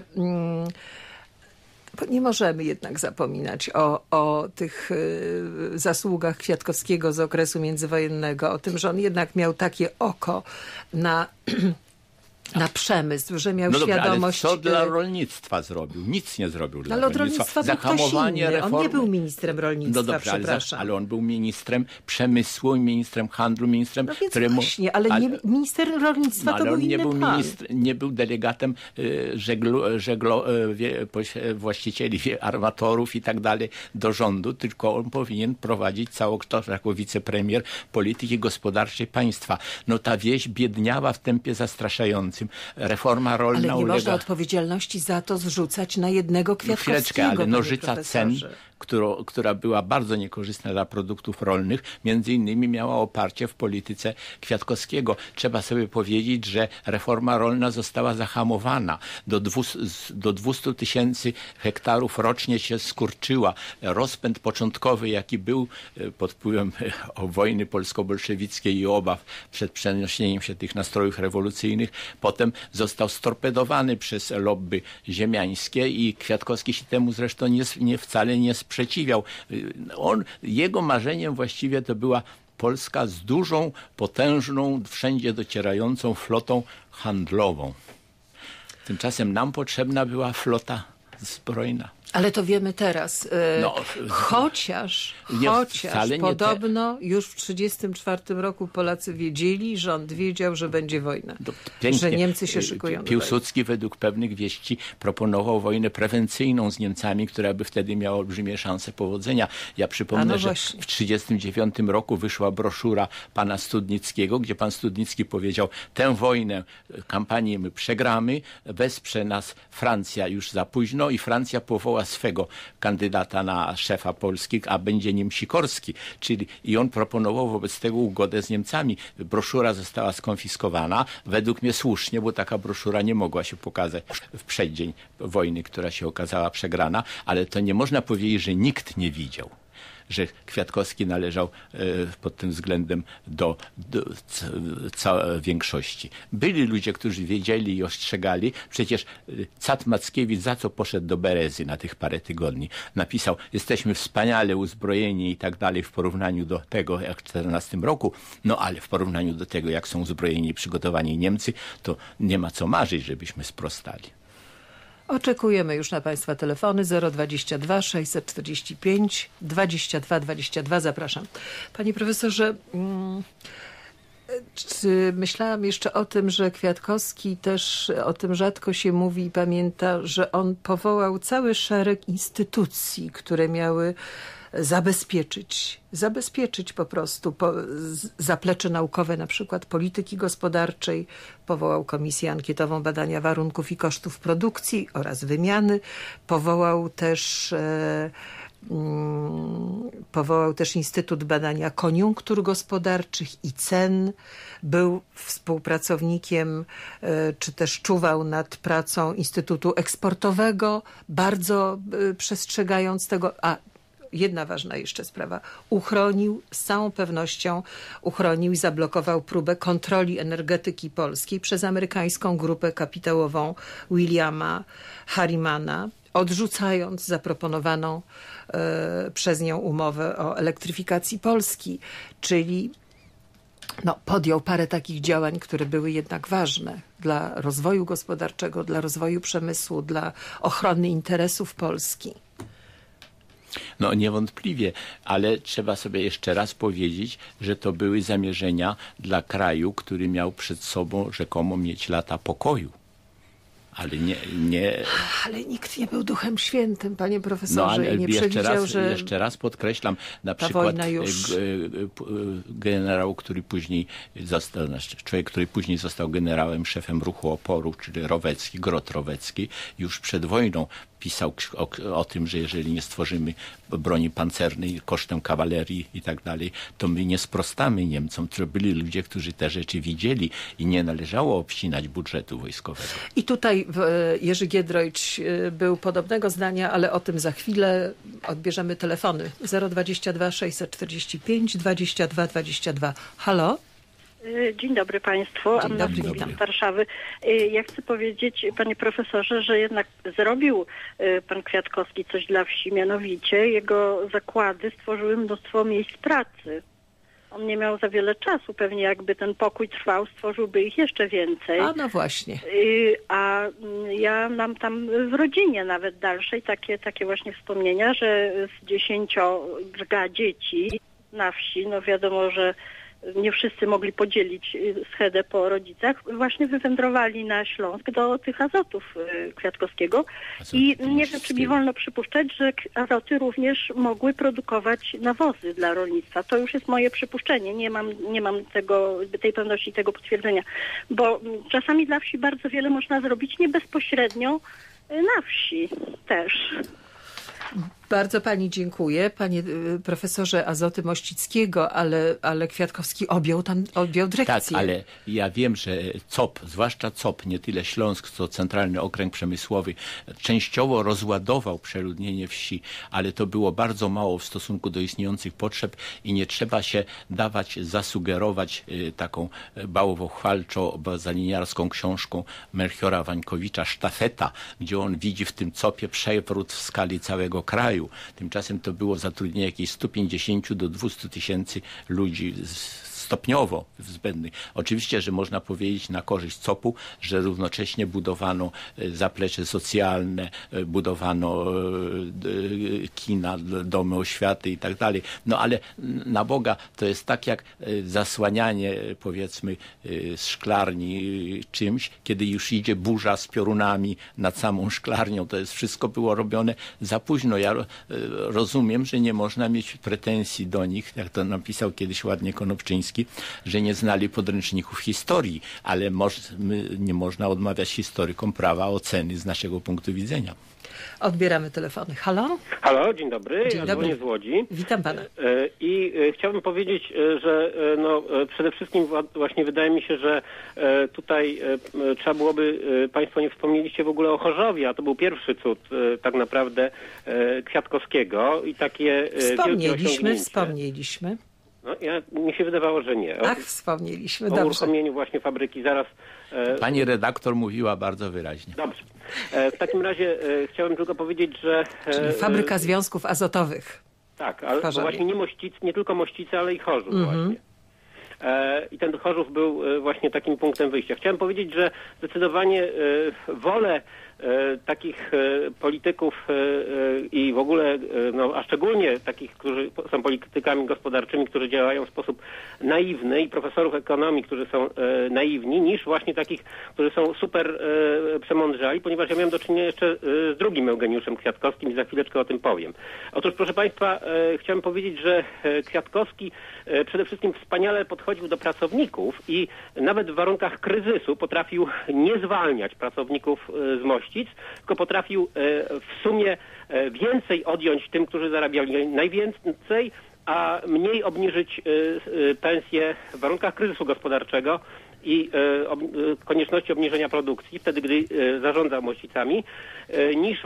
Bo nie możemy jednak zapominać o tych zasługach Kwiatkowskiego z okresu międzywojennego, o tym, że on jednak miał takie oko na przemysł, że miał świadomość... Ale co dla rolnictwa zrobił? Nic nie zrobił dla rolnictwa. Ale od rolnictwa był ktoś inny. Reformy. On nie był ministrem rolnictwa, no dobrze, przepraszam. Ale on był ministrem przemysłu, ministrem handlu, ministrem... No więc właśnie, ale nie, minister rolnictwa to był inny pan. Nie był delegatem właścicieli armatorów i tak dalej do rządu, tylko on powinien prowadzić całokształt jako wicepremier polityki gospodarczej państwa. No ta wieś biedniała w tempie zastraszającym. Reforma rolna ale nie ulega... można odpowiedzialności za to zrzucać na jednego Kwiatkowskiego. Chwileczkę, ale nożyca cen, która była bardzo niekorzystna dla produktów rolnych, między innymi miała oparcie w polityce Kwiatkowskiego. Trzeba sobie powiedzieć, że reforma rolna została zahamowana. Do 200 000 hektarów rocznie się skurczyła. Rozpęd początkowy, jaki był pod wpływem wojny polsko-bolszewickiej i obaw przed przeniesieniem się tych nastrojów rewolucyjnych, potem został storpedowany przez lobby ziemiańskie i Kwiatkowski się temu zresztą wcale nie sprzeciwiał. Jego marzeniem właściwie to była Polska z dużą, potężną, wszędzie docierającą flotą handlową. Tymczasem nam potrzebna była flota zbrojna. Ale to wiemy teraz. Chociaż podobno już w 1934 roku Polacy wiedzieli, rząd wiedział, że będzie wojna. Że Niemcy się szykują. Piłsudski według pewnych wieści proponował wojnę prewencyjną z Niemcami, która by wtedy miała olbrzymie szanse powodzenia. Ja przypomnę, że w 1939 roku wyszła broszura pana Studnickiego, gdzie pan Studnicki powiedział, tę wojnę, kampanię my przegramy, wesprze nas Francja już za późno i Francja powoła swego kandydata na szefa Polski, a będzie nim Sikorski. I on proponował wobec tego ugodę z Niemcami. Broszura została skonfiskowana. Według mnie słusznie, bo taka broszura nie mogła się pokazać w przeddzień wojny, która się okazała przegrana, ale to nie można powiedzieć, że nikt nie widział, że Kwiatkowski należał pod tym względem do większości. Byli ludzie, którzy wiedzieli i ostrzegali. Przecież cat Mackiewicz za co poszedł do Berezy na tych parę tygodni? Napisał, jesteśmy wspaniale uzbrojeni i tak dalej w porównaniu do tego, jak w 1914 roku, no ale w porównaniu do tego, jak są uzbrojeni i przygotowani Niemcy, to nie ma co marzyć, żebyśmy sprostali. Oczekujemy już na Państwa telefony 022 645 22 22. Zapraszam. Panie profesorze, myślałam jeszcze o tym, że Kwiatkowski też o tym rzadko się mówi i pamięta, że on powołał cały szereg instytucji, które miały zabezpieczyć po prostu zaplecze naukowe, na przykład polityki gospodarczej. Powołał Komisję Ankietową Badania Warunków i Kosztów Produkcji oraz Wymiany. Powołał też Instytut Badania Koniunktur Gospodarczych i Cen. Był współpracownikiem, czy też czuwał nad pracą Instytutu Eksportowego, bardzo przestrzegając tego. Jedna ważna jeszcze sprawa. Z całą pewnością uchronił i zablokował próbę kontroli energetyki polskiej przez amerykańską grupę kapitałową Williama Harrimana, odrzucając zaproponowaną przez nią umowę o elektryfikacji Polski. Czyli podjął parę takich działań, które były jednak ważne dla rozwoju gospodarczego, dla rozwoju przemysłu, dla ochrony interesów Polski. No niewątpliwie, ale trzeba sobie jeszcze raz powiedzieć, że to były zamierzenia dla kraju, który miał przed sobą rzekomo mieć lata pokoju. Ale nie... Ale nikt nie był Duchem Świętym, panie profesorze, ale i nie przewidział, że jeszcze raz podkreślam, na przykład generał, który później został, człowiek, który później został generałem, szefem ruchu oporu, czyli Rowecki, Grot Rowecki, już przed wojną pisał o tym, że jeżeli nie stworzymy broni pancernej kosztem kawalerii i tak dalej, to my nie sprostamy Niemcom. To byli ludzie, którzy te rzeczy widzieli i nie należało obcinać budżetu wojskowego. I tutaj Jerzy Giedroyć był podobnego zdania, ale o tym za chwilę. Odbierzemy telefony 022 645 22 22. Halo? Dzień dobry Państwu. Anna z Warszawy. Ja chcę powiedzieć, panie profesorze, że jednak zrobił pan Kwiatkowski coś dla wsi, mianowicie jego zakłady stworzyły mnóstwo miejsc pracy. On nie miał za wiele czasu, pewnie jakby ten pokój trwał, stworzyłby ich jeszcze więcej. No właśnie. A ja mam tam w rodzinie nawet dalszej takie właśnie wspomnienia, że z 10 dzieci na wsi, wiadomo, że nie wszyscy mogli podzielić schedę po rodzicach, właśnie wywędrowali na Śląsk do tych Azotów Kwiatkowskiego. I nie wiem, czy mi wolno przypuszczać, że Azoty również mogły produkować nawozy dla rolnictwa. To już jest moje przypuszczenie. Nie mam tej pewności, tego potwierdzenia. Bo czasami dla wsi bardzo wiele można zrobić nie bezpośrednio na wsi też. Bardzo pani dziękuję, panie profesorze Azoty Mościckiego, ale Kwiatkowski objął dyrekcję. Tak, ale ja wiem, że COP, zwłaszcza COP, nie tyle Śląsk, co Centralny Okręg Przemysłowy, częściowo rozładował przeludnienie wsi, ale to było bardzo mało w stosunku do istniejących potrzeb i nie trzeba się dawać zasugerować taką bałowochwalczo-bazaliniarską książką Melchiora Wańkowicza "Sztafeta", gdzie on widzi w tym COP-ie przewrót w skali całego kraju. Tymczasem to było zatrudnienie jakieś 150 do 200 tysięcy ludzi stopniowo zbędnych. Oczywiście, że można powiedzieć na korzyść COP-u, że równocześnie budowano zaplecze socjalne, budowano kina, domy oświaty i tak dalej. Ale na Boga to jest tak jak zasłanianie, powiedzmy, szklarni czymś, kiedy już idzie burza z piorunami nad samą szklarnią. To jest wszystko było robione za późno. Ja rozumiem, że nie można mieć pretensji do nich, jak to napisał kiedyś ładnie Konopczyński, że nie znali podręczników historii, ale nie można odmawiać historykom prawa oceny z naszego punktu widzenia. Odbieramy telefony. Halo? Halo, dzień dobry. Dzień dobry. Dzwonię z Łodzi. Witam pana. I chciałbym powiedzieć, że przede wszystkim właśnie wydaje mi się, że tutaj trzeba byłoby, państwo nie wspomnieliście w ogóle o Chorzowie, a to był pierwszy cud tak naprawdę Kwiatkowskiego i takie Wspomnieliśmy. Mi się wydawało, że nie. Wspomnieliśmy. O uruchomieniu właśnie fabryki zaraz. Pani redaktor mówiła bardzo wyraźnie. Dobrze. W takim razie chciałem tylko powiedzieć, że... Czyli fabryka związków azotowych. Tak, ale właśnie nie tylko Mościce, ale i Chorzów właśnie. I ten Chorzów był właśnie takim punktem wyjścia. Chciałem powiedzieć, że zdecydowanie wolę takich polityków i w ogóle, a szczególnie takich, którzy są politykami gospodarczymi, którzy działają w sposób naiwny i profesorów ekonomii, którzy są naiwni, niż właśnie takich, którzy są super przemądrzali, ponieważ ja miałem do czynienia jeszcze z drugim Eugeniuszem Kwiatkowskim i za chwileczkę o tym powiem. Otóż, proszę Państwa, chciałem powiedzieć, że Kwiatkowski przede wszystkim wspaniale podchodził do pracowników i nawet w warunkach kryzysu potrafił nie zwalniać pracowników z mościc, tylko potrafił w sumie więcej odjąć tym, którzy zarabiali najwięcej, a mniej obniżyć pensje w warunkach kryzysu gospodarczego i konieczności obniżenia produkcji, wtedy gdy zarządzał mościcami, niż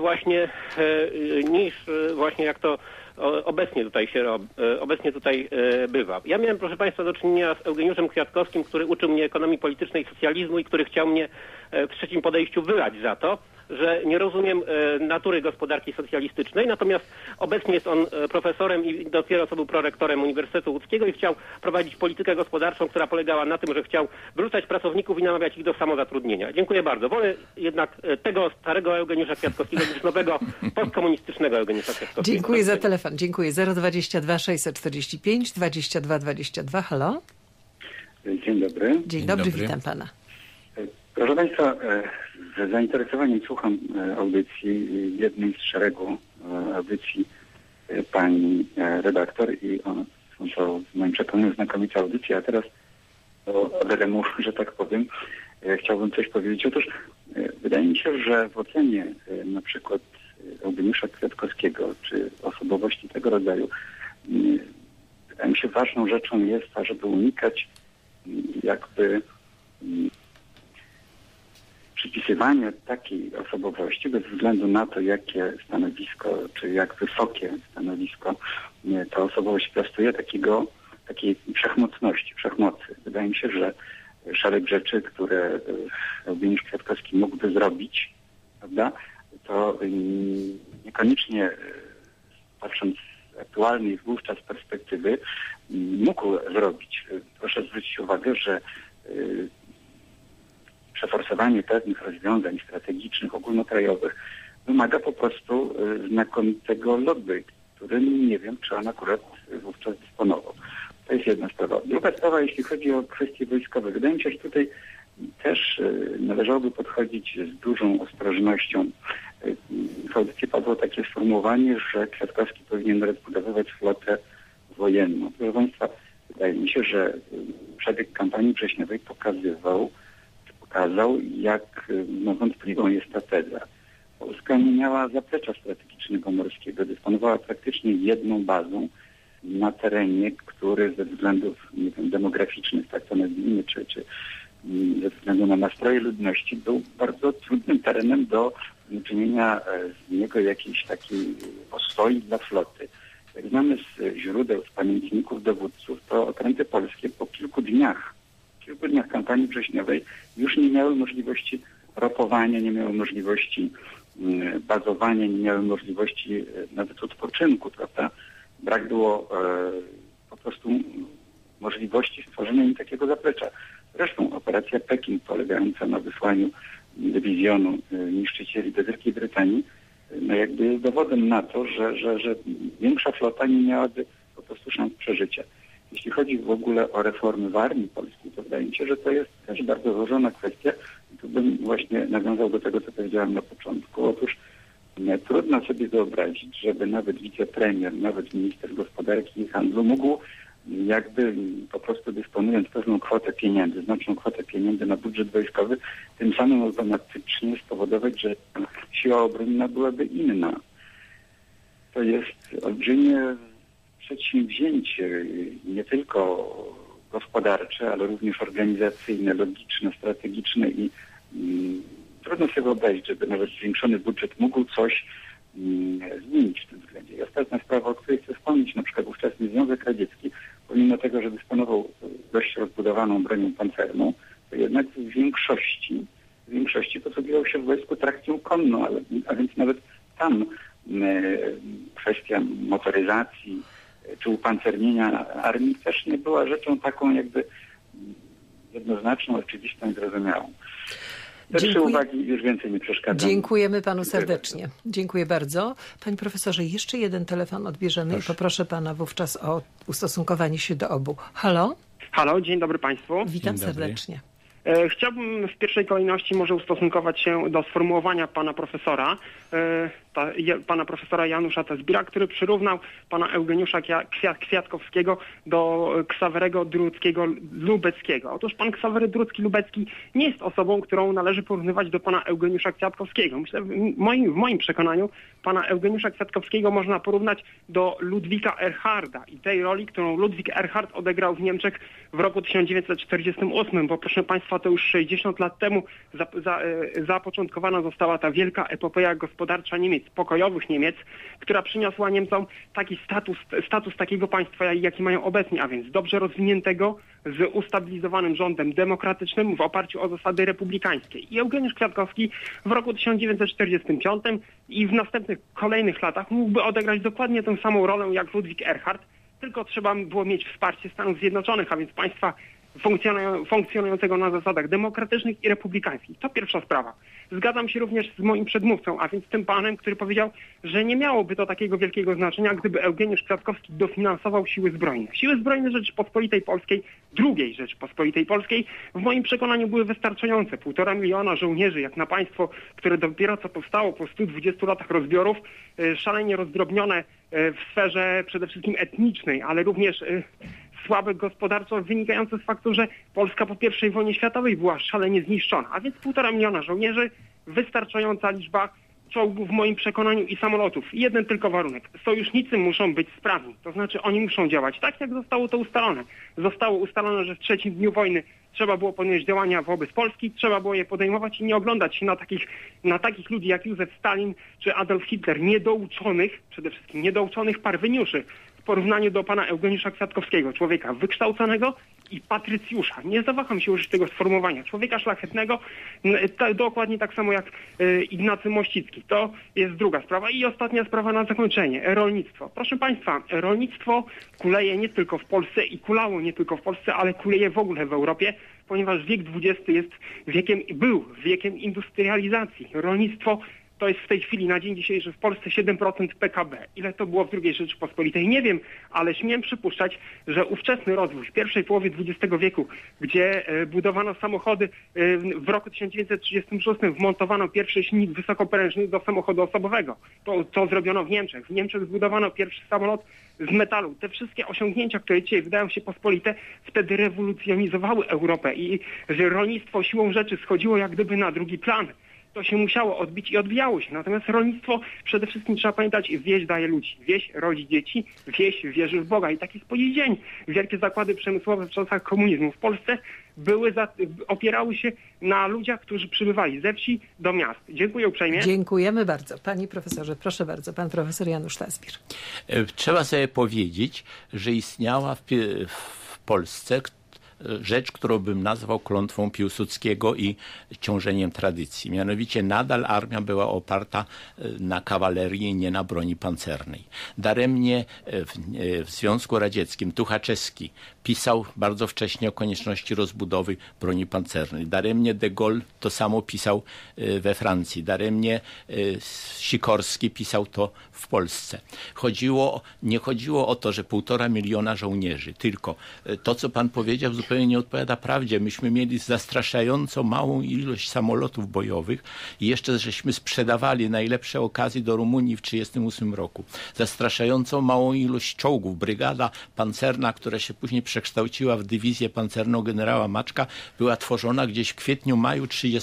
właśnie jak to obecnie tutaj bywa. Ja miałem, proszę Państwa, do czynienia z Eugeniuszem Kwiatkowskim, który uczył mnie ekonomii politycznej i socjalizmu i który chciał mnie w trzecim podejściu wylać za to, że nie rozumiem natury gospodarki socjalistycznej, natomiast obecnie jest on profesorem i dopiero co był prorektorem Uniwersytetu Łódzkiego i chciał prowadzić politykę gospodarczą, która polegała na tym, że chciał wyrzucać pracowników i namawiać ich do samozatrudnienia. Dziękuję bardzo. Wolę jednak tego starego Eugeniusza Kwiatkowskiego niż nowego postkomunistycznego Eugeniusza Kwiatkowskiego. Dziękuję za telefon. Dziękuję. 022 645 22 22. Halo? Dzień dobry. Dzień dobry, witam pana. Proszę Państwa, z zainteresowaniem słucham audycji, jednej z szeregu audycji pani redaktor i są to w moim przekonaniu znakomite audycje, a teraz od RMU, że tak powiem, chciałbym coś powiedzieć. Otóż wydaje mi się, że w ocenie na przykład Eugeniusza Kwiatkowskiego czy osobowości tego rodzaju, wydaje mi się ważną rzeczą jest, żeby unikać jakby przypisywanie takiej osobowości bez względu na to, jakie stanowisko, czy jak wysokie stanowisko ta osobowość piastuje, takiej wszechmocy. Wydaje mi się, że szereg rzeczy, które Eugeniusz Kwiatkowski mógłby zrobić, prawda, to niekoniecznie patrząc z aktualnej wówczas perspektywy mógł zrobić. Proszę zwrócić uwagę, że przeforsowanie pewnych rozwiązań strategicznych, ogólnokrajowych wymaga po prostu znakomitego lobby, którym nie wiem, czy on akurat wówczas dysponował. To jest jedna sprawa. Druga sprawa, jeśli chodzi o kwestie wojskowe. Wydaje mi się, że tutaj też należałoby podchodzić z dużą ostrożnością. W audycji padło takie sformułowanie, że Kwiatkowski powinien rozbudowywać flotę wojenną. Proszę Państwa, wydaje mi się, że przebieg kampanii wrześniowej pokazał, jak wątpliwą jest ta teza. Polska nie miała zaplecza strategicznego morskiego, dysponowała praktycznie jedną bazą na terenie, który ze względów, nie wiem, demograficznych, tak to nazwijmy, czy ze względu na nastroje ludności, był bardzo trudnym terenem do czynienia z niego jakiejś takiej ostoi dla floty. Jak znamy z źródeł, z pamiętników dowódców, to okręty polskie po kilku dniach kampanii wrześniowej już nie miały możliwości ropowania, nie miały możliwości bazowania, nie miały możliwości nawet odpoczynku, prawda? Brak było po prostu możliwości stworzenia im takiego zaplecza. Zresztą operacja Pekin, polegająca na wysłaniu dywizjonu niszczycieli do Wielkiej Brytanii, no jakby jest dowodem na to, że większa flota nie miałaby po prostu szans przeżycia. Jeśli chodzi w ogóle o reformy w armii polskiej, to wydaje mi się, że to jest też bardzo złożona kwestia. I tu bym właśnie nawiązał do tego, co powiedziałem na początku. Otóż trudno sobie wyobrazić, żeby nawet wicepremier, nawet minister gospodarki i handlu mógł jakby po prostu dysponując pewną kwotę pieniędzy, znaczną kwotę pieniędzy na budżet wojskowy, tym samym automatycznie spowodować, że siła obronna byłaby inna. To jest olbrzymie przedsięwzięcie, nie tylko gospodarcze, ale również organizacyjne, logiczne, strategiczne i trudno sobie wyobrazić, żeby nawet zwiększony budżet mógł coś zmienić w tym względzie. I ostatnia sprawa, o której chcę wspomnieć, na przykład ówczesny Związek Radziecki, pomimo tego, że dysponował dość rozbudowaną bronią pancerną, to jednak w większości posługiwał się w wojsku trakcją konną, a więc nawet tam kwestia motoryzacji czy upancernienia armii też nie była rzeczą taką jakby jednoznaczną, oczywistą i zrozumiałą. Te trzy Dziękuję. uwagi już więcej nie przeszkadzam. Dziękujemy panu Dziękuję serdecznie. Dziękuję bardzo. Panie profesorze, jeszcze jeden telefon odbierzemy i poproszę pana wówczas o ustosunkowanie się do obu. Halo? Halo, dzień dobry Państwu. Witam Dzień dobry. serdecznie. Chciałbym w pierwszej kolejności może ustosunkować się do sformułowania pana profesora, pana profesora Janusza Tezbira, który przyrównał pana Eugeniusza Kwiatkowskiego do Ksawerego Druckiego-Lubeckiego. Otóż pan Ksawery Drucki-Lubecki nie jest osobą, którą należy porównywać do pana Eugeniusza Kwiatkowskiego. Myślę, w moim przekonaniu pana Eugeniusza Kwiatkowskiego można porównać do Ludwika Erharda i tej roli, którą Ludwik Erhard odegrał w Niemczech w roku 1948, bo proszę państwa, to już 60 lat temu zapoczątkowana została ta wielka epopeja gospodarcza Niemiec, pokojowych Niemiec, która przyniosła Niemcom taki status takiego państwa, jaki mają obecnie, a więc dobrze rozwiniętego, z ustabilizowanym rządem demokratycznym w oparciu o zasady republikańskie. I Eugeniusz Kwiatkowski w roku 1945 i w następnych kolejnych latach mógłby odegrać dokładnie tę samą rolę jak Ludwik Erhard, tylko trzeba było mieć wsparcie Stanów Zjednoczonych, a więc państwa funkcjonującego na zasadach demokratycznych i republikańskich. To pierwsza sprawa. Zgadzam się również z moim przedmówcą, a więc tym panem, który powiedział, że nie miałoby to takiego wielkiego znaczenia, gdyby Eugeniusz Kwiatkowski dofinansował siły zbrojne. Siły zbrojne Rzeczypospolitej Polskiej, II Rzeczypospolitej Polskiej, w moim przekonaniu były wystarczające. 1,5 miliona żołnierzy, jak na państwo, które dopiero co powstało po 120 latach rozbiorów, szalenie rozdrobnione w sferze przede wszystkim etnicznej, ale również słabe gospodarczo, wynikające z faktu, że Polska po I wojnie światowej była szalenie zniszczona. A więc 1,5 miliona żołnierzy, wystarczająca liczba czołgów w moim przekonaniu i samolotów. Jeden tylko warunek. Sojusznicy muszą być sprawni. To znaczy oni muszą działać tak, jak zostało to ustalone. Zostało ustalone, że w trzecim dniu wojny trzeba było podjąć działania wobec Polski, trzeba było je podejmować i nie oglądać się na takich ludzi jak Józef Stalin czy Adolf Hitler, niedouczonych, przede wszystkim niedouczonych parweniuszy, w porównaniu do pana Eugeniusza Kwiatkowskiego, człowieka wykształconego i patrycjusza. Nie zawaham się użyć tego sformułowania. Człowieka szlachetnego, dokładnie tak samo jak Ignacy Mościcki. To jest druga sprawa. I ostatnia sprawa na zakończenie. Rolnictwo. Proszę państwa, rolnictwo kuleje nie tylko w Polsce i kulało nie tylko w Polsce, ale kuleje w ogóle w Europie, ponieważ wiek XX był wiekiem industrializacji. Rolnictwo to jest w tej chwili, na dzień dzisiejszy w Polsce 7% PKB. Ile to było w II Rzeczypospolitej? Nie wiem, ale śmiem przypuszczać, że ówczesny rozwój w pierwszej połowie XX wieku, gdzie budowano samochody, w roku 1936 wmontowano pierwszy silnik wysokoprężny do samochodu osobowego. To zrobiono w Niemczech. W Niemczech zbudowano pierwszy samolot z metalu. Te wszystkie osiągnięcia, które dzisiaj wydają się pospolite, wtedy rewolucjonizowały Europę i że rolnictwo siłą rzeczy schodziło jak gdyby na drugi plan. To się musiało odbić i odbijało się. Natomiast rolnictwo, przede wszystkim trzeba pamiętać, wieś daje ludzi. Wieś rodzi dzieci, wieś wierzy w Boga. I taki jest po dziś dzień. Wielkie zakłady przemysłowe w czasach komunizmu w Polsce opierały się na ludziach, którzy przybywali ze wsi do miast. Dziękuję uprzejmie. Dziękujemy bardzo. Panie profesorze, proszę bardzo. Pan profesor Janusz Tezbir. Trzeba sobie powiedzieć, że istniała w Polsce rzecz, którą bym nazwał klątwą Piłsudskiego i ciążeniem tradycji. Mianowicie nadal armia była oparta na kawalerii, nie na broni pancernej. Daremnie w Związku Radzieckim Tuchaczewski pisał bardzo wcześnie o konieczności rozbudowy broni pancernej. Daremnie de Gaulle to samo pisał we Francji. Daremnie Sikorski pisał to w Polsce. Nie chodziło o to, że 1,5 miliona żołnierzy, tylko to, co pan powiedział, zupełnie nie odpowiada prawdzie. Myśmy mieli zastraszająco małą ilość samolotów bojowych i jeszcze żeśmy sprzedawali najlepsze okazje do Rumunii w 1938 roku. Zastraszająco małą ilość czołgów. Brygada pancerna, która się później przekształciła w dywizję pancerną generała Maczka, była tworzona gdzieś w kwietniu, maju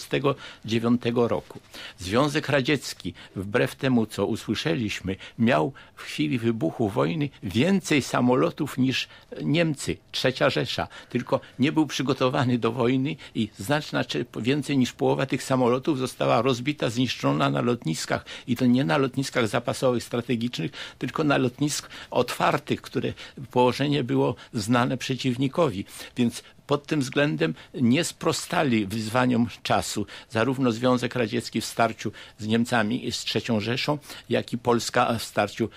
1939 roku. Związek Radziecki, wbrew temu, co usłyszeliśmy, miał w chwili wybuchu wojny więcej samolotów niż Niemcy, III Rzesza. Tylko nie był przygotowany do wojny i więcej niż połowa tych samolotów została rozbita, zniszczona na lotniskach. I to nie na lotniskach zapasowych, strategicznych, tylko na lotnisk otwartych, które położenie było znane przeciwnikowi. Więc pod tym względem nie sprostali wyzwaniom czasu. Zarówno Związek Radziecki w starciu z Niemcami i z III Rzeszą, jak i Polska w starciu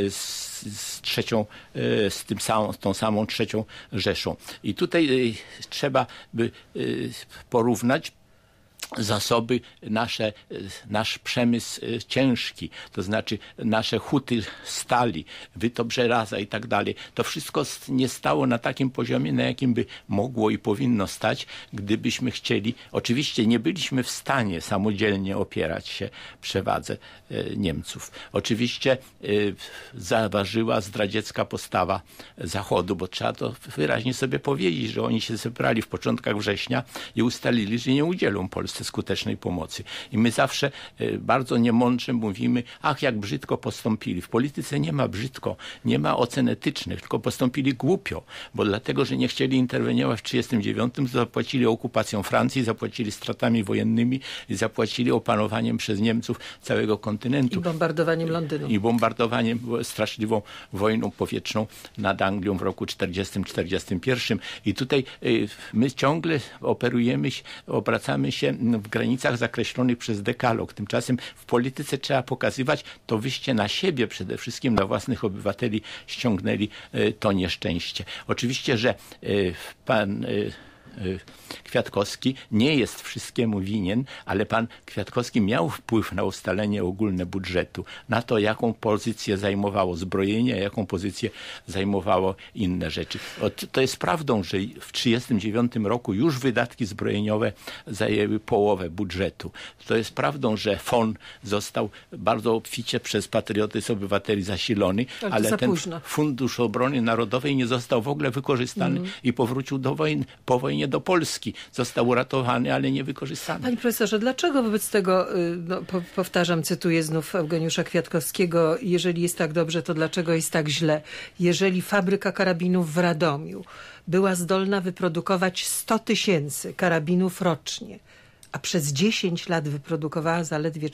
z tą samą III Rzeszą. I tutaj trzeba by porównać zasoby nasz przemysł ciężki, to znaczy nasze huty stali, wytop żelaza i tak dalej. To wszystko nie stało na takim poziomie, na jakim by mogło i powinno stać, gdybyśmy chcieli. Oczywiście nie byliśmy w stanie samodzielnie opierać się przewadze Niemców. Oczywiście zaważyła zdradziecka postawa Zachodu, bo trzeba to wyraźnie sobie powiedzieć, że oni się zebrali w początkach września i ustalili, że nie udzielą Polsce skutecznej pomocy. I my zawsze bardzo niemądrze mówimy, ach, jak brzydko postąpili. W polityce nie ma brzydko, nie ma ocen etycznych, tylko postąpili głupio, bo dlatego, że nie chcieli interweniować w 1939, zapłacili okupacją Francji, zapłacili stratami wojennymi i zapłacili opanowaniem przez Niemców całego kontynentu. I bombardowaniem Londynu. I bombardowaniem, straszliwą wojną powietrzną nad Anglią w roku 1940-1941. I tutaj my ciągle obracamy się w granicach zakreślonych przez dekalog. Tymczasem w polityce trzeba pokazywać, to wyście na siebie przede wszystkim, na własnych obywateli ściągnęli to nieszczęście. Oczywiście, że pan Kwiatkowski nie jest wszystkiemu winien, ale pan Kwiatkowski miał wpływ na ustalenie ogólne budżetu, na to, jaką pozycję zajmowało zbrojenie, a jaką pozycję zajmowało inne rzeczy. To jest prawdą, że w 1939 roku już wydatki zbrojeniowe zajęły połowę budżetu. To jest prawdą, że FON został bardzo obficie przez patriotyzm obywateli zasilony, ale ten Fundusz Obrony Narodowej nie został w ogóle wykorzystany i powrócił po wojnie do Polski. Został uratowany, ale nie wykorzystany. Panie profesorze, dlaczego wobec tego, powtarzam, cytuję znów Eugeniusza Kwiatkowskiego, jeżeli jest tak dobrze, to dlaczego jest tak źle? Jeżeli fabryka karabinów w Radomiu była zdolna wyprodukować 100 000 karabinów rocznie, a przez 10 lat wyprodukowała zaledwie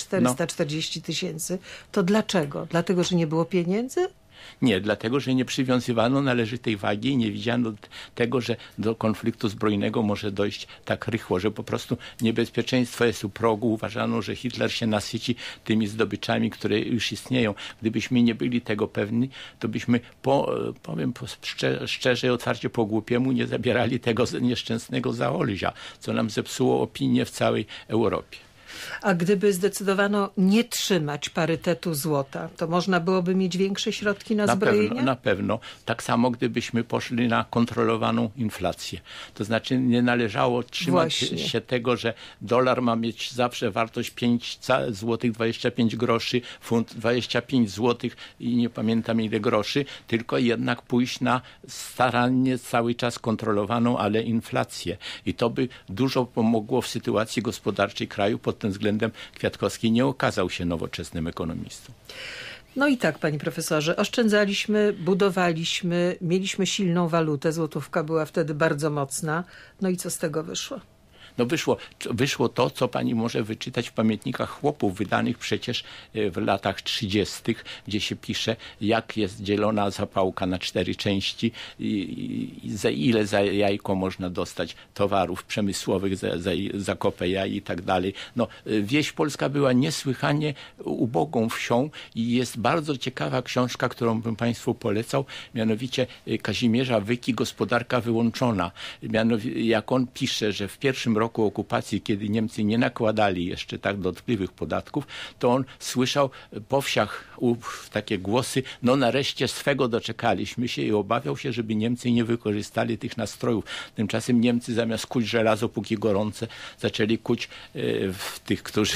440 000, to dlaczego? Dlatego, że nie było pieniędzy? Nie, dlatego, że nie przywiązywano należytej wagi i nie widziano tego, że do konfliktu zbrojnego może dojść tak rychło, że po prostu niebezpieczeństwo jest u progu. Uważano, że Hitler się nasyci tymi zdobyczami, które już istnieją. Gdybyśmy nie byli tego pewni, to byśmy, powiem szczerze i otwarcie po głupiemu, nie zabierali tego nieszczęsnego Zaolzia, co nam zepsuło opinię w całej Europie. A gdyby zdecydowano nie trzymać parytetu złota, to można byłoby mieć większe środki na zbrojenie? Na pewno. Tak samo gdybyśmy poszli na kontrolowaną inflację. To znaczy nie należało trzymać się tego, że dolar ma mieć zawsze wartość 5 zł 25 groszy, funt 25 zł i nie pamiętam ile groszy, tylko jednak pójść na starannie cały czas kontrolowaną, ale inflację. I to by dużo pomogło w sytuacji gospodarczej kraju. Pod tym względem Kwiatkowski nie okazał się nowoczesnym ekonomistą. No i tak, panie profesorze, oszczędzaliśmy, budowaliśmy, mieliśmy silną walutę, złotówka była wtedy bardzo mocna. No i co z tego wyszło? No wyszło to, co pani może wyczytać w pamiętnikach chłopów, wydanych przecież w latach 30., gdzie się pisze, jak jest dzielona zapałka na 4 części i ile za jajko można dostać towarów przemysłowych, za kopę jaj i tak dalej. No, wieś polska była niesłychanie ubogą wsią i jest bardzo ciekawa książka, którą bym państwu polecał, mianowicie Kazimierza Wyki, Gospodarka wyłączona. Jak on pisze, że w pierwszym roku okupacji, kiedy Niemcy nie nakładali jeszcze tak dotkliwych podatków, to on słyszał po wsiach takie głosy, no nareszcie swego doczekaliśmy się i obawiał się, żeby Niemcy nie wykorzystali tych nastrojów. Tymczasem Niemcy zamiast kuć żelazo póki gorące, zaczęli kuć w tych, którzy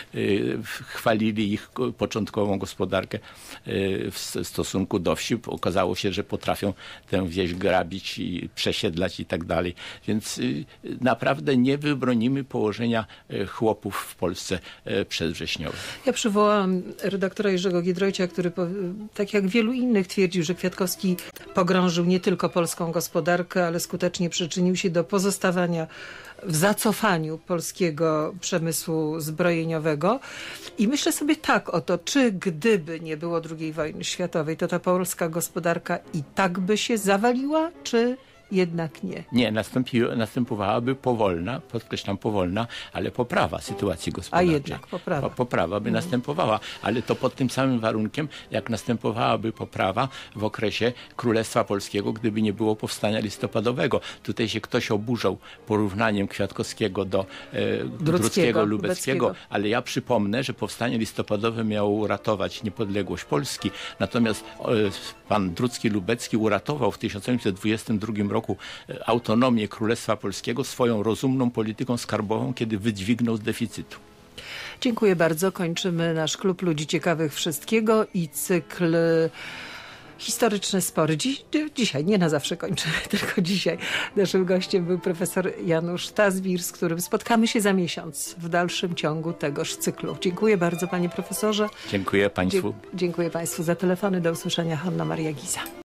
chwalili ich początkową gospodarkę w stosunku do wsi. Okazało się, że potrafią tę wieś grabić i przesiedlać i tak dalej. Więc naprawdę nie wybronimy położenia chłopów w Polsce przedwrześniowym. Ja przywołałam redaktora Jerzego Giedroycia, który tak jak wielu innych twierdził, że Kwiatkowski pogrążył nie tylko polską gospodarkę, ale skutecznie przyczynił się do pozostawania w zacofaniu polskiego przemysłu zbrojeniowego. I myślę sobie tak oto, czy gdyby nie było II wojny światowej, to ta polska gospodarka i tak by się zawaliła, czy jednak nie. Nie, następowałaby powolna, podkreślam powolna, ale poprawa sytuacji gospodarczej. A jednak poprawa. Poprawa by następowała, ale to pod tym samym warunkiem, jak następowałaby poprawa w okresie Królestwa Polskiego, gdyby nie było powstania listopadowego. Tutaj się ktoś oburzał porównaniem Kwiatkowskiego do Druckiego, Lubeckiego, ale ja przypomnę, że powstanie listopadowe miało uratować niepodległość Polski, natomiast pan Drucki-Lubecki uratował w 1822 roku autonomię Królestwa Polskiego swoją rozumną polityką skarbową, kiedy wydźwignął z deficytu. Dziękuję bardzo. Kończymy nasz klub Ludzi Ciekawych Wszystkiego i cykl Historyczne Spory. Dzisiaj, nie na zawsze kończymy, tylko dzisiaj. Naszym gościem był profesor Janusz Tazbir, z którym spotkamy się za miesiąc w dalszym ciągu tegoż cyklu. Dziękuję bardzo, panie profesorze. Dziękuję państwu. Dziękuję państwu za telefony. Do usłyszenia. Hanna Maria Giza.